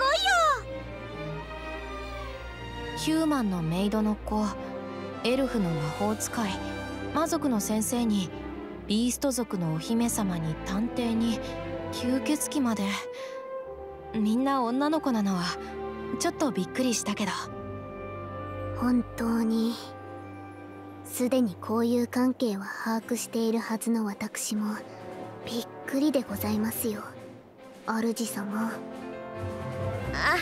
ヒューマンのメイドの子、エルフの魔法使い、魔族の先生に、ビースト族のお姫様に、探偵に、吸血鬼まで、みんな女の子なのはちょっとびっくりしたけど。 本当にすでにこういう関係は把握しているはずの私もびっくりでございますよ、主様。 あ、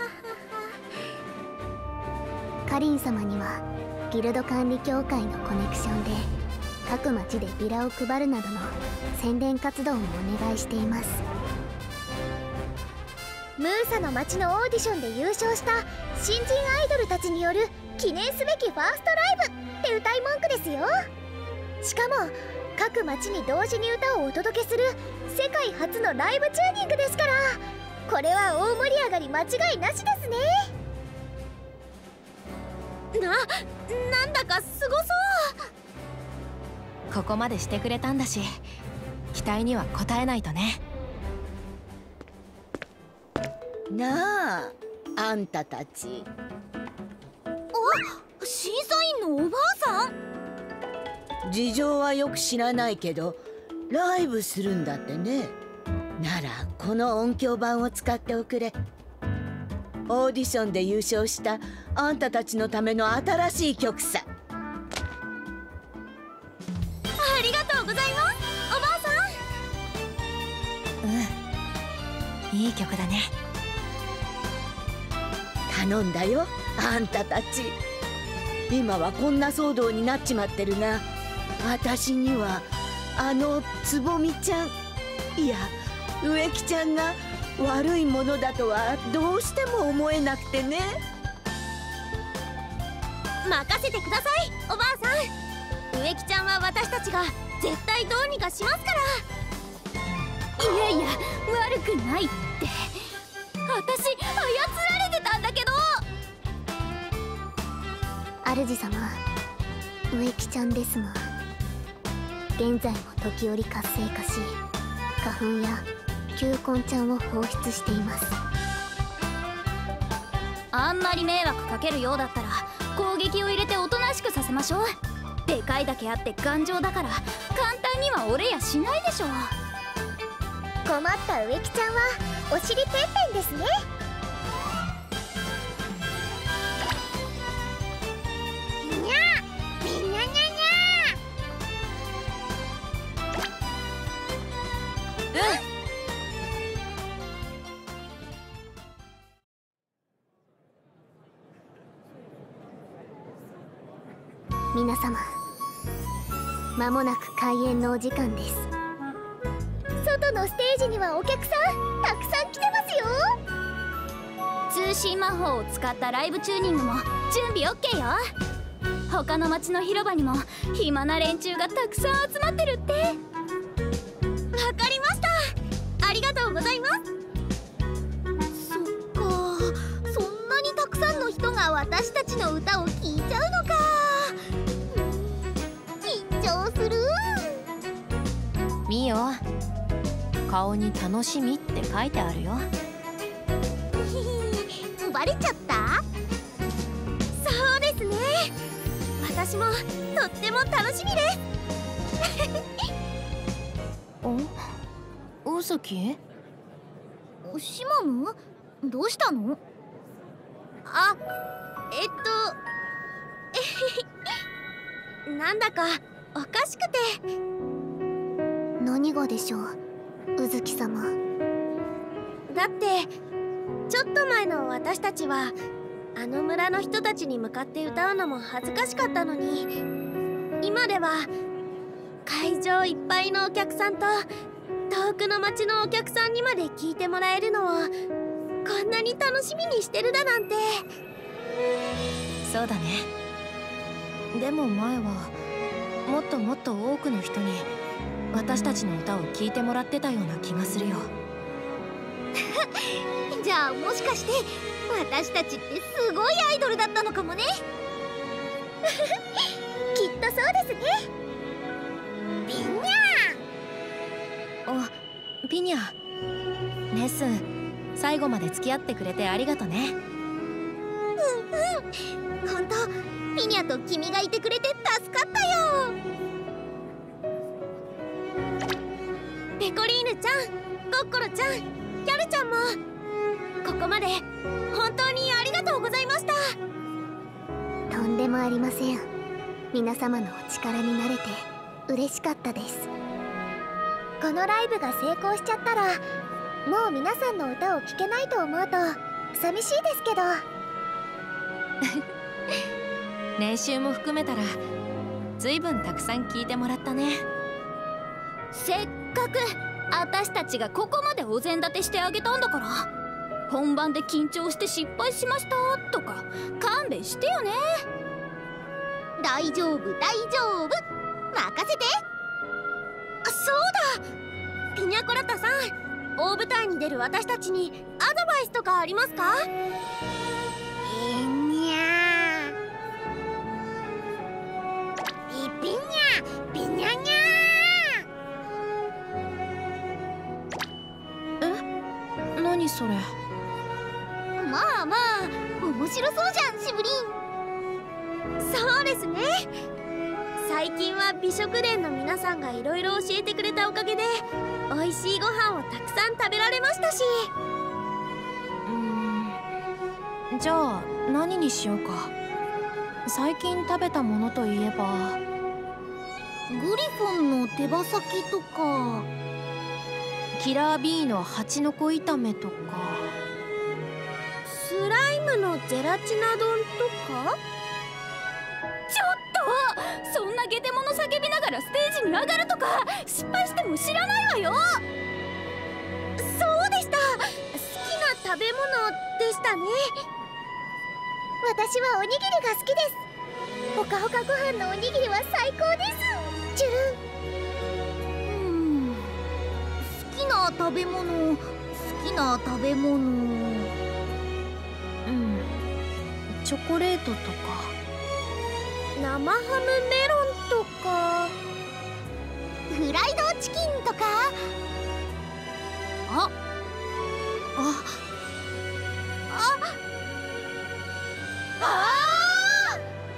カリン様にはギルド管理協会のコネクションで各町でビラを配るなどの宣伝活動もお願いしています。 ムーサの町のオーディションで優勝した新人アイドルたちによる記念すべきファーストライブって歌い文句ですよ。しかも各町に同時に歌をお届けする世界初のライブチューニングですから、これは大盛り上がり間違いなしですね。 な、なんだかすごそう。 ここまでしてくれたんだし、期待には応えないとね。 なあ、あんたたち。 あ、審査員のおばあさん。 事情はよく知らないけどライブするんだってね。ならこの音響板を使っておくれ。オーディションで優勝したあんたたちのための新しい曲さ。 ありがとうございます、おばあさうん、いい曲だね。 頼んだよ、あんたたち。今はこんな騒動になっちまってるが、私にはあのつぼみちゃん、いや植木ちゃんが悪いものだとはどうしても思えなくてね。 ん、任せてください、おばあさん。植木ちゃんは私たちが絶対どうにかしますから。 いやいや悪くないって。私操られてたんだけど。 主様、植木ちゃんですが、現在も時折活性化し、花粉や球根ちゃんを放出しています。 あんまり迷惑かけるようだったら攻撃を入れておとなしくさせましょう。でかいだけあって頑丈だから簡単には折れやしないでしょ。 困った植木ちゃんはお尻ペンペンですね。にゃー、みんなにゃにゃー。皆様、まもなく開演のお時間です。 外のステージにはお客さんたくさん来てますよ。 通信魔法を使ったライブチューニングも準備 オーケー よ。他の町の広場にも暇な連中がたくさん集まってるって。 わかりました。ありがとうございます。 そっか、そんなにたくさんの人が私たちの歌を聴いちゃうのか。緊張する。 ミオ、顔に楽しみって書いてあるよ。 ひバレちゃった？そうですね、私もとっても楽しみです。 お、うずき？ シマム、どうしたの？ あ、えっとなんだかおかしくて。 何がでしょう、うずき様。 だってちょっと前の私たちはあの村の人たちに向かって歌うのも恥ずかしかったのに、今では会場いっぱいのお客さんと遠くの町のお客さんにまで聞いてもらえるのをこんなに楽しみにしてるだなんて。 そうだね。でも前はもっともっと多くの人に私たちの歌を聴いてもらってたような気がするよ。 じゃあもしかして私たちってすごいアイドルだったのかもね。 きっとそうですね。ピニャお、ピニャ。レッスン最後まで付き合ってくれてありがとね。 うんうん、ほんとピニャと君がいてくれて助かったよ。 ペコリーヌちゃん、コッコロちゃん、キャルちゃんもここまで本当にありがとうございました。 とんでもありません。皆様のお力になれて嬉しかったです。 このライブが成功しちゃったらもう皆さんの歌を聴けないと思うと寂しいですけど。 練習も含めたらずいぶんたくさん聴いてもらったね。 せっかく私たちがここまでお膳立てしてあげたんだから、本番で緊張して失敗しましたとか勘弁してよね。 大丈夫大丈夫、任せて。 そうだ、ピニャコラタさん、大舞台に出る私たちにアドバイスとかありますか？ ピニャピニャピニャニャえ、何それ？ まあまあ面白そうじゃん、シブリン。 そうですね、最近は美食殿の皆さんがいろいろ教えてくれたおかげで美味しいご飯をたくさん食べられましたし。 うーん、じゃあ何にしようか。最近食べたものといえばグリフォンの手羽先とか、 キラー B の蜂の子炒めとか、 スライムのゼラチナ丼とか。 ちょっと、そんなゲテモノ叫びながらステージに上がるとか失敗しても知らないわよ。 そうでした、好きな食べ物でしたね。 私はおにぎりが好きです。ほかほかご飯のおにぎりは最高です。チュルン。 うん、好きな食べ物、好きな食べ物、うん、 チョコレートとか生ハムメロンとか、 フライドチキンとか。ああああ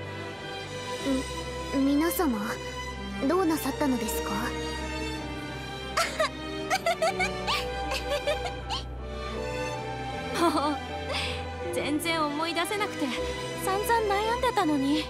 み皆様どうなさったのですか？ もう全然思い出せなくて散々悩んでたのに。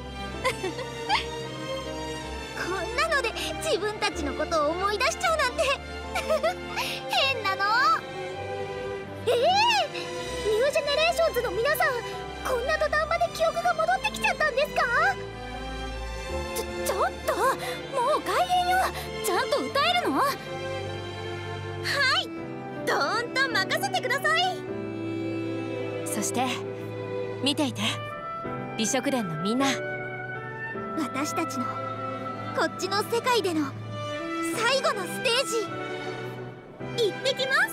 こんなので自分たちのことを思い出しちゃうなんて変なの。 ええー、ニュージェネレーションズの皆さん、こんな途端まで記憶が戻ってきちゃったんですか？ ちょちょっともう開演よ。ちゃんと歌えるの？ はい、どーんと任せてください。 そして見ていて、美食殿のみんな。 私たちのこっちの世界での最後のステージ、 行ってきます。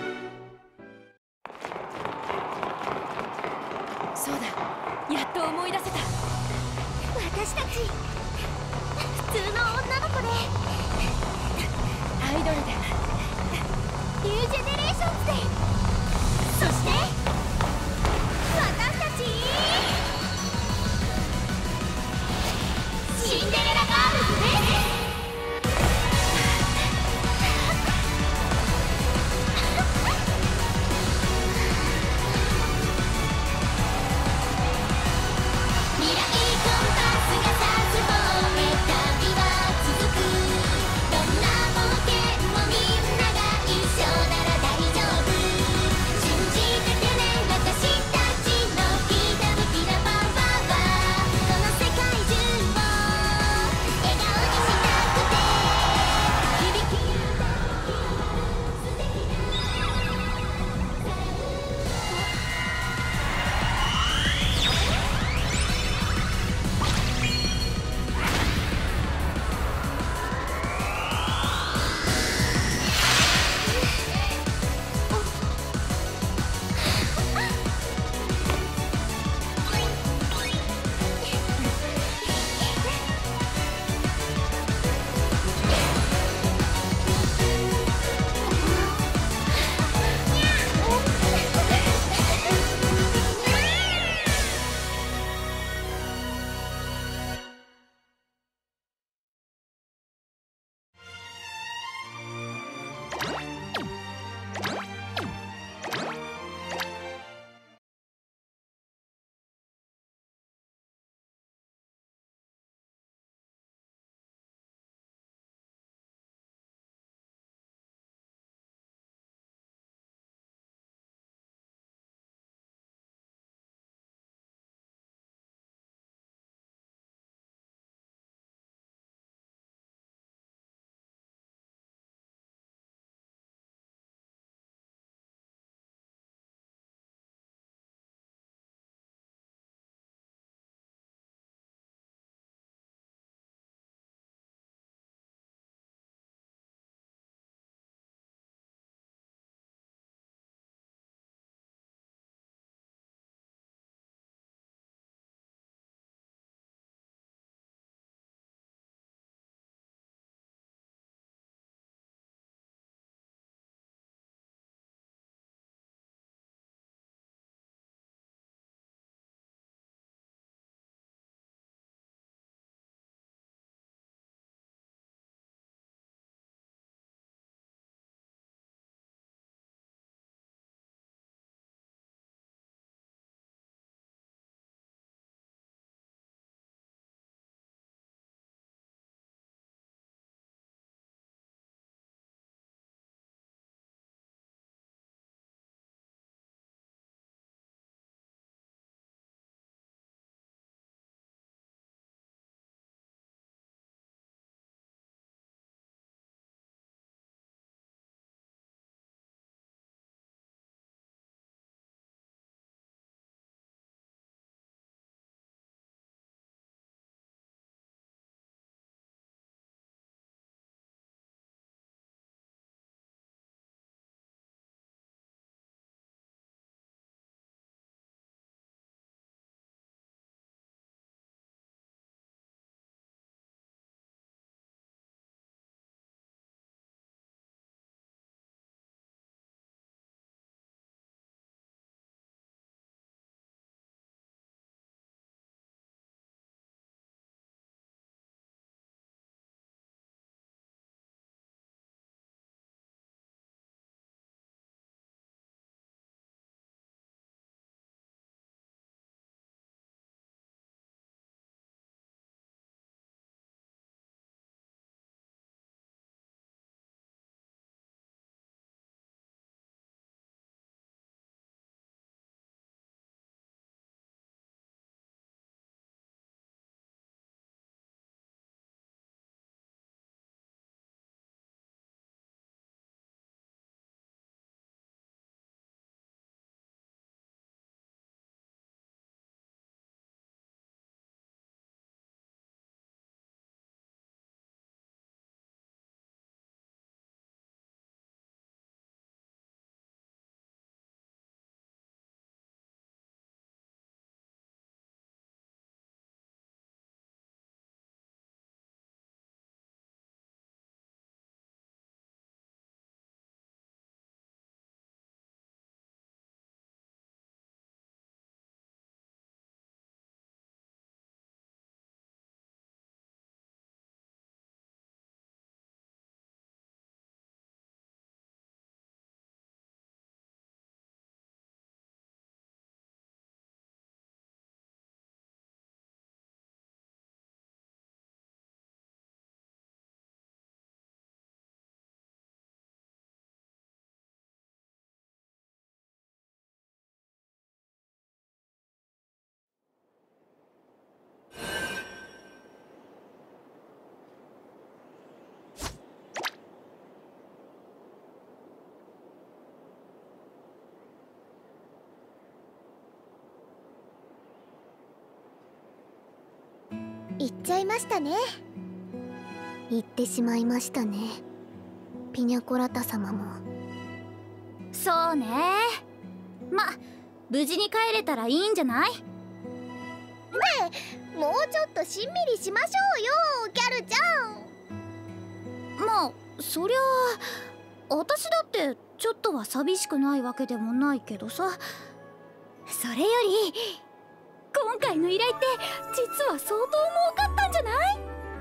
そうだ、やっと思い出せた。 私たち普通の女の子でアイドルでニュージェネレーションズで、そして言っちゃいましたね。 言ってしまいましたね、ピニャコラタ様も。 そうね。ま、無事に帰れたらいいんじゃない？ねえ、もうちょっとしんみりしましょうよ、ギャルちゃん。 まあそりゃあ私だってちょっとは寂しくないわけでもないけどさ。それより今回の依頼って実は相当儲かったんじゃない？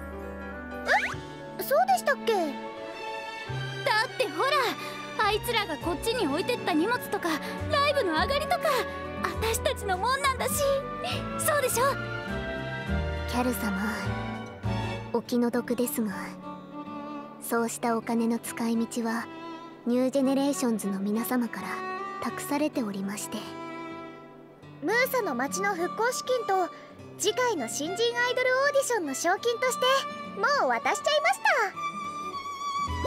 え、そうでしたっけ？ だってほら、あいつらがこっちに置いてった荷物とかライブの上がりとか私たちのもんなんだし。そうでしょ？ キャル様、お気の毒ですが、そうしたお金の使い道はニュージェネレーションズの皆様から託されておりまして、 ムーサの町の復興資金と次回の新人アイドルオーディションの賞金としてもう渡しちゃいました。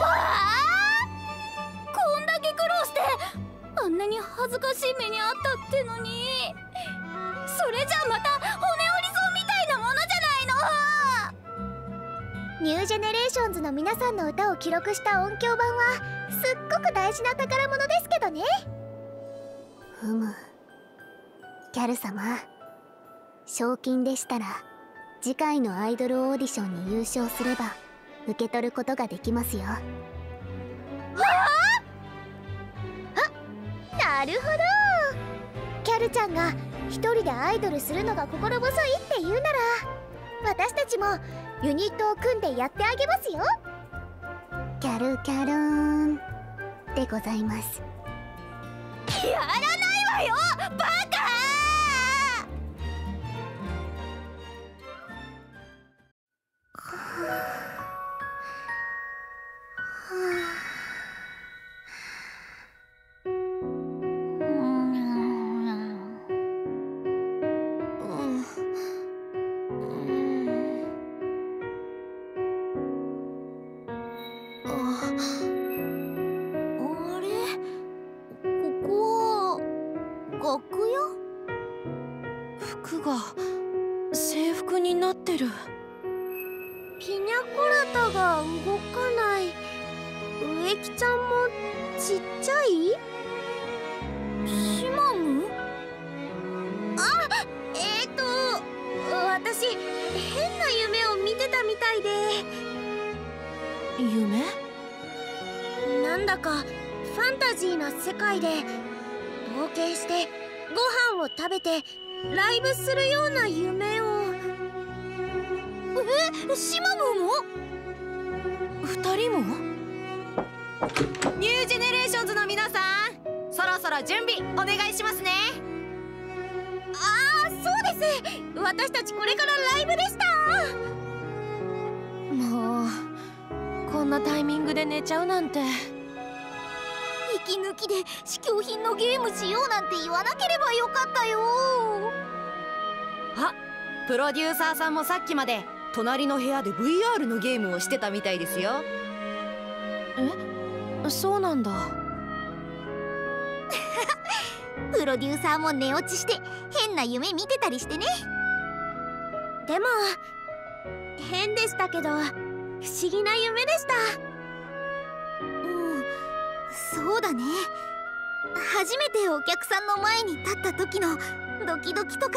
わあ、こんだけ苦労してあんなに恥ずかしい目にあったってのに、それじゃあまた骨折り損みたいなものじゃないの。 ニュージェネレーションズの皆さんの歌を記録した音響版はすっごく大事な宝物ですけどね。 ふむ、キャル様、賞金でしたら次回のアイドルオーディションに優勝すれば受け取ることができますよ。はあ、なるほど。キャルちゃんが一人でアイドルするのが心細いって言うなら、私たちもユニットを組んでやってあげますよ。 キャルキャルーンでございます。 やらないわよ、バカ！ 服が制服になってる。 ピニャコラタが動かない。植木ちゃんもちっちゃい？ シマム？ あ、えーと私変な夢を見てたみたいで。 夢？ なんだかファンタジーな世界で冒険してご飯を食べてライブするような夢を。 え、シマムも？ 二人も？ ニュージェネレーションズの皆さん、そろそろ準備お願いしますね。 ああ、そうです。私たちこれからライブでした。 もうこんなタイミングで寝ちゃうなんて。 息抜きで試供品のゲームしようなんて言わなければよかったよ。 あ、プロデューサーさんもさっきまで隣の部屋で ブイアール のゲームをしてたみたいですよ。 え、そうなんだ。 プロデューサーも寝落ちして変な夢見てたりしてね。 でも変でしたけど不思議な夢でした。 うん、そうだね。初めてお客さんの前に立った時のドキドキとか、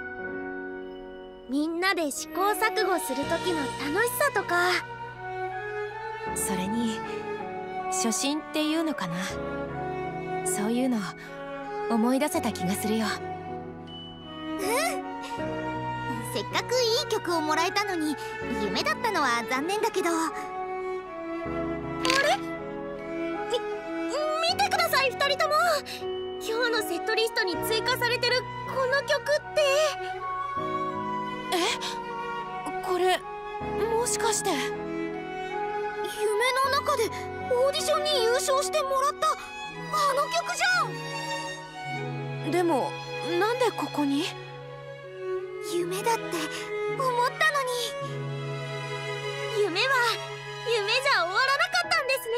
みんなで試行錯誤する時の楽しさとか。 それに初心っていうのかな、そういうの思い出せた気がするよ。 うん、せっかくいい曲をもらえたのに夢だったのは残念だけど。あれ？み、見てください、ふたりとも。今日のセットリストに追加されてるこの曲って。 え、これもしかして夢の中でオーディションに優勝してもらったあの曲じゃん。 でもなんでここに？ 夢だって思ったのに。 夢は夢じゃ終わらなかったんですね。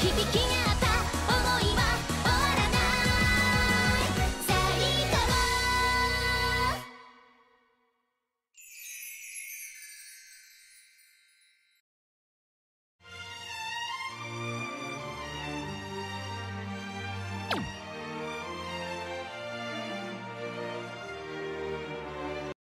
響きが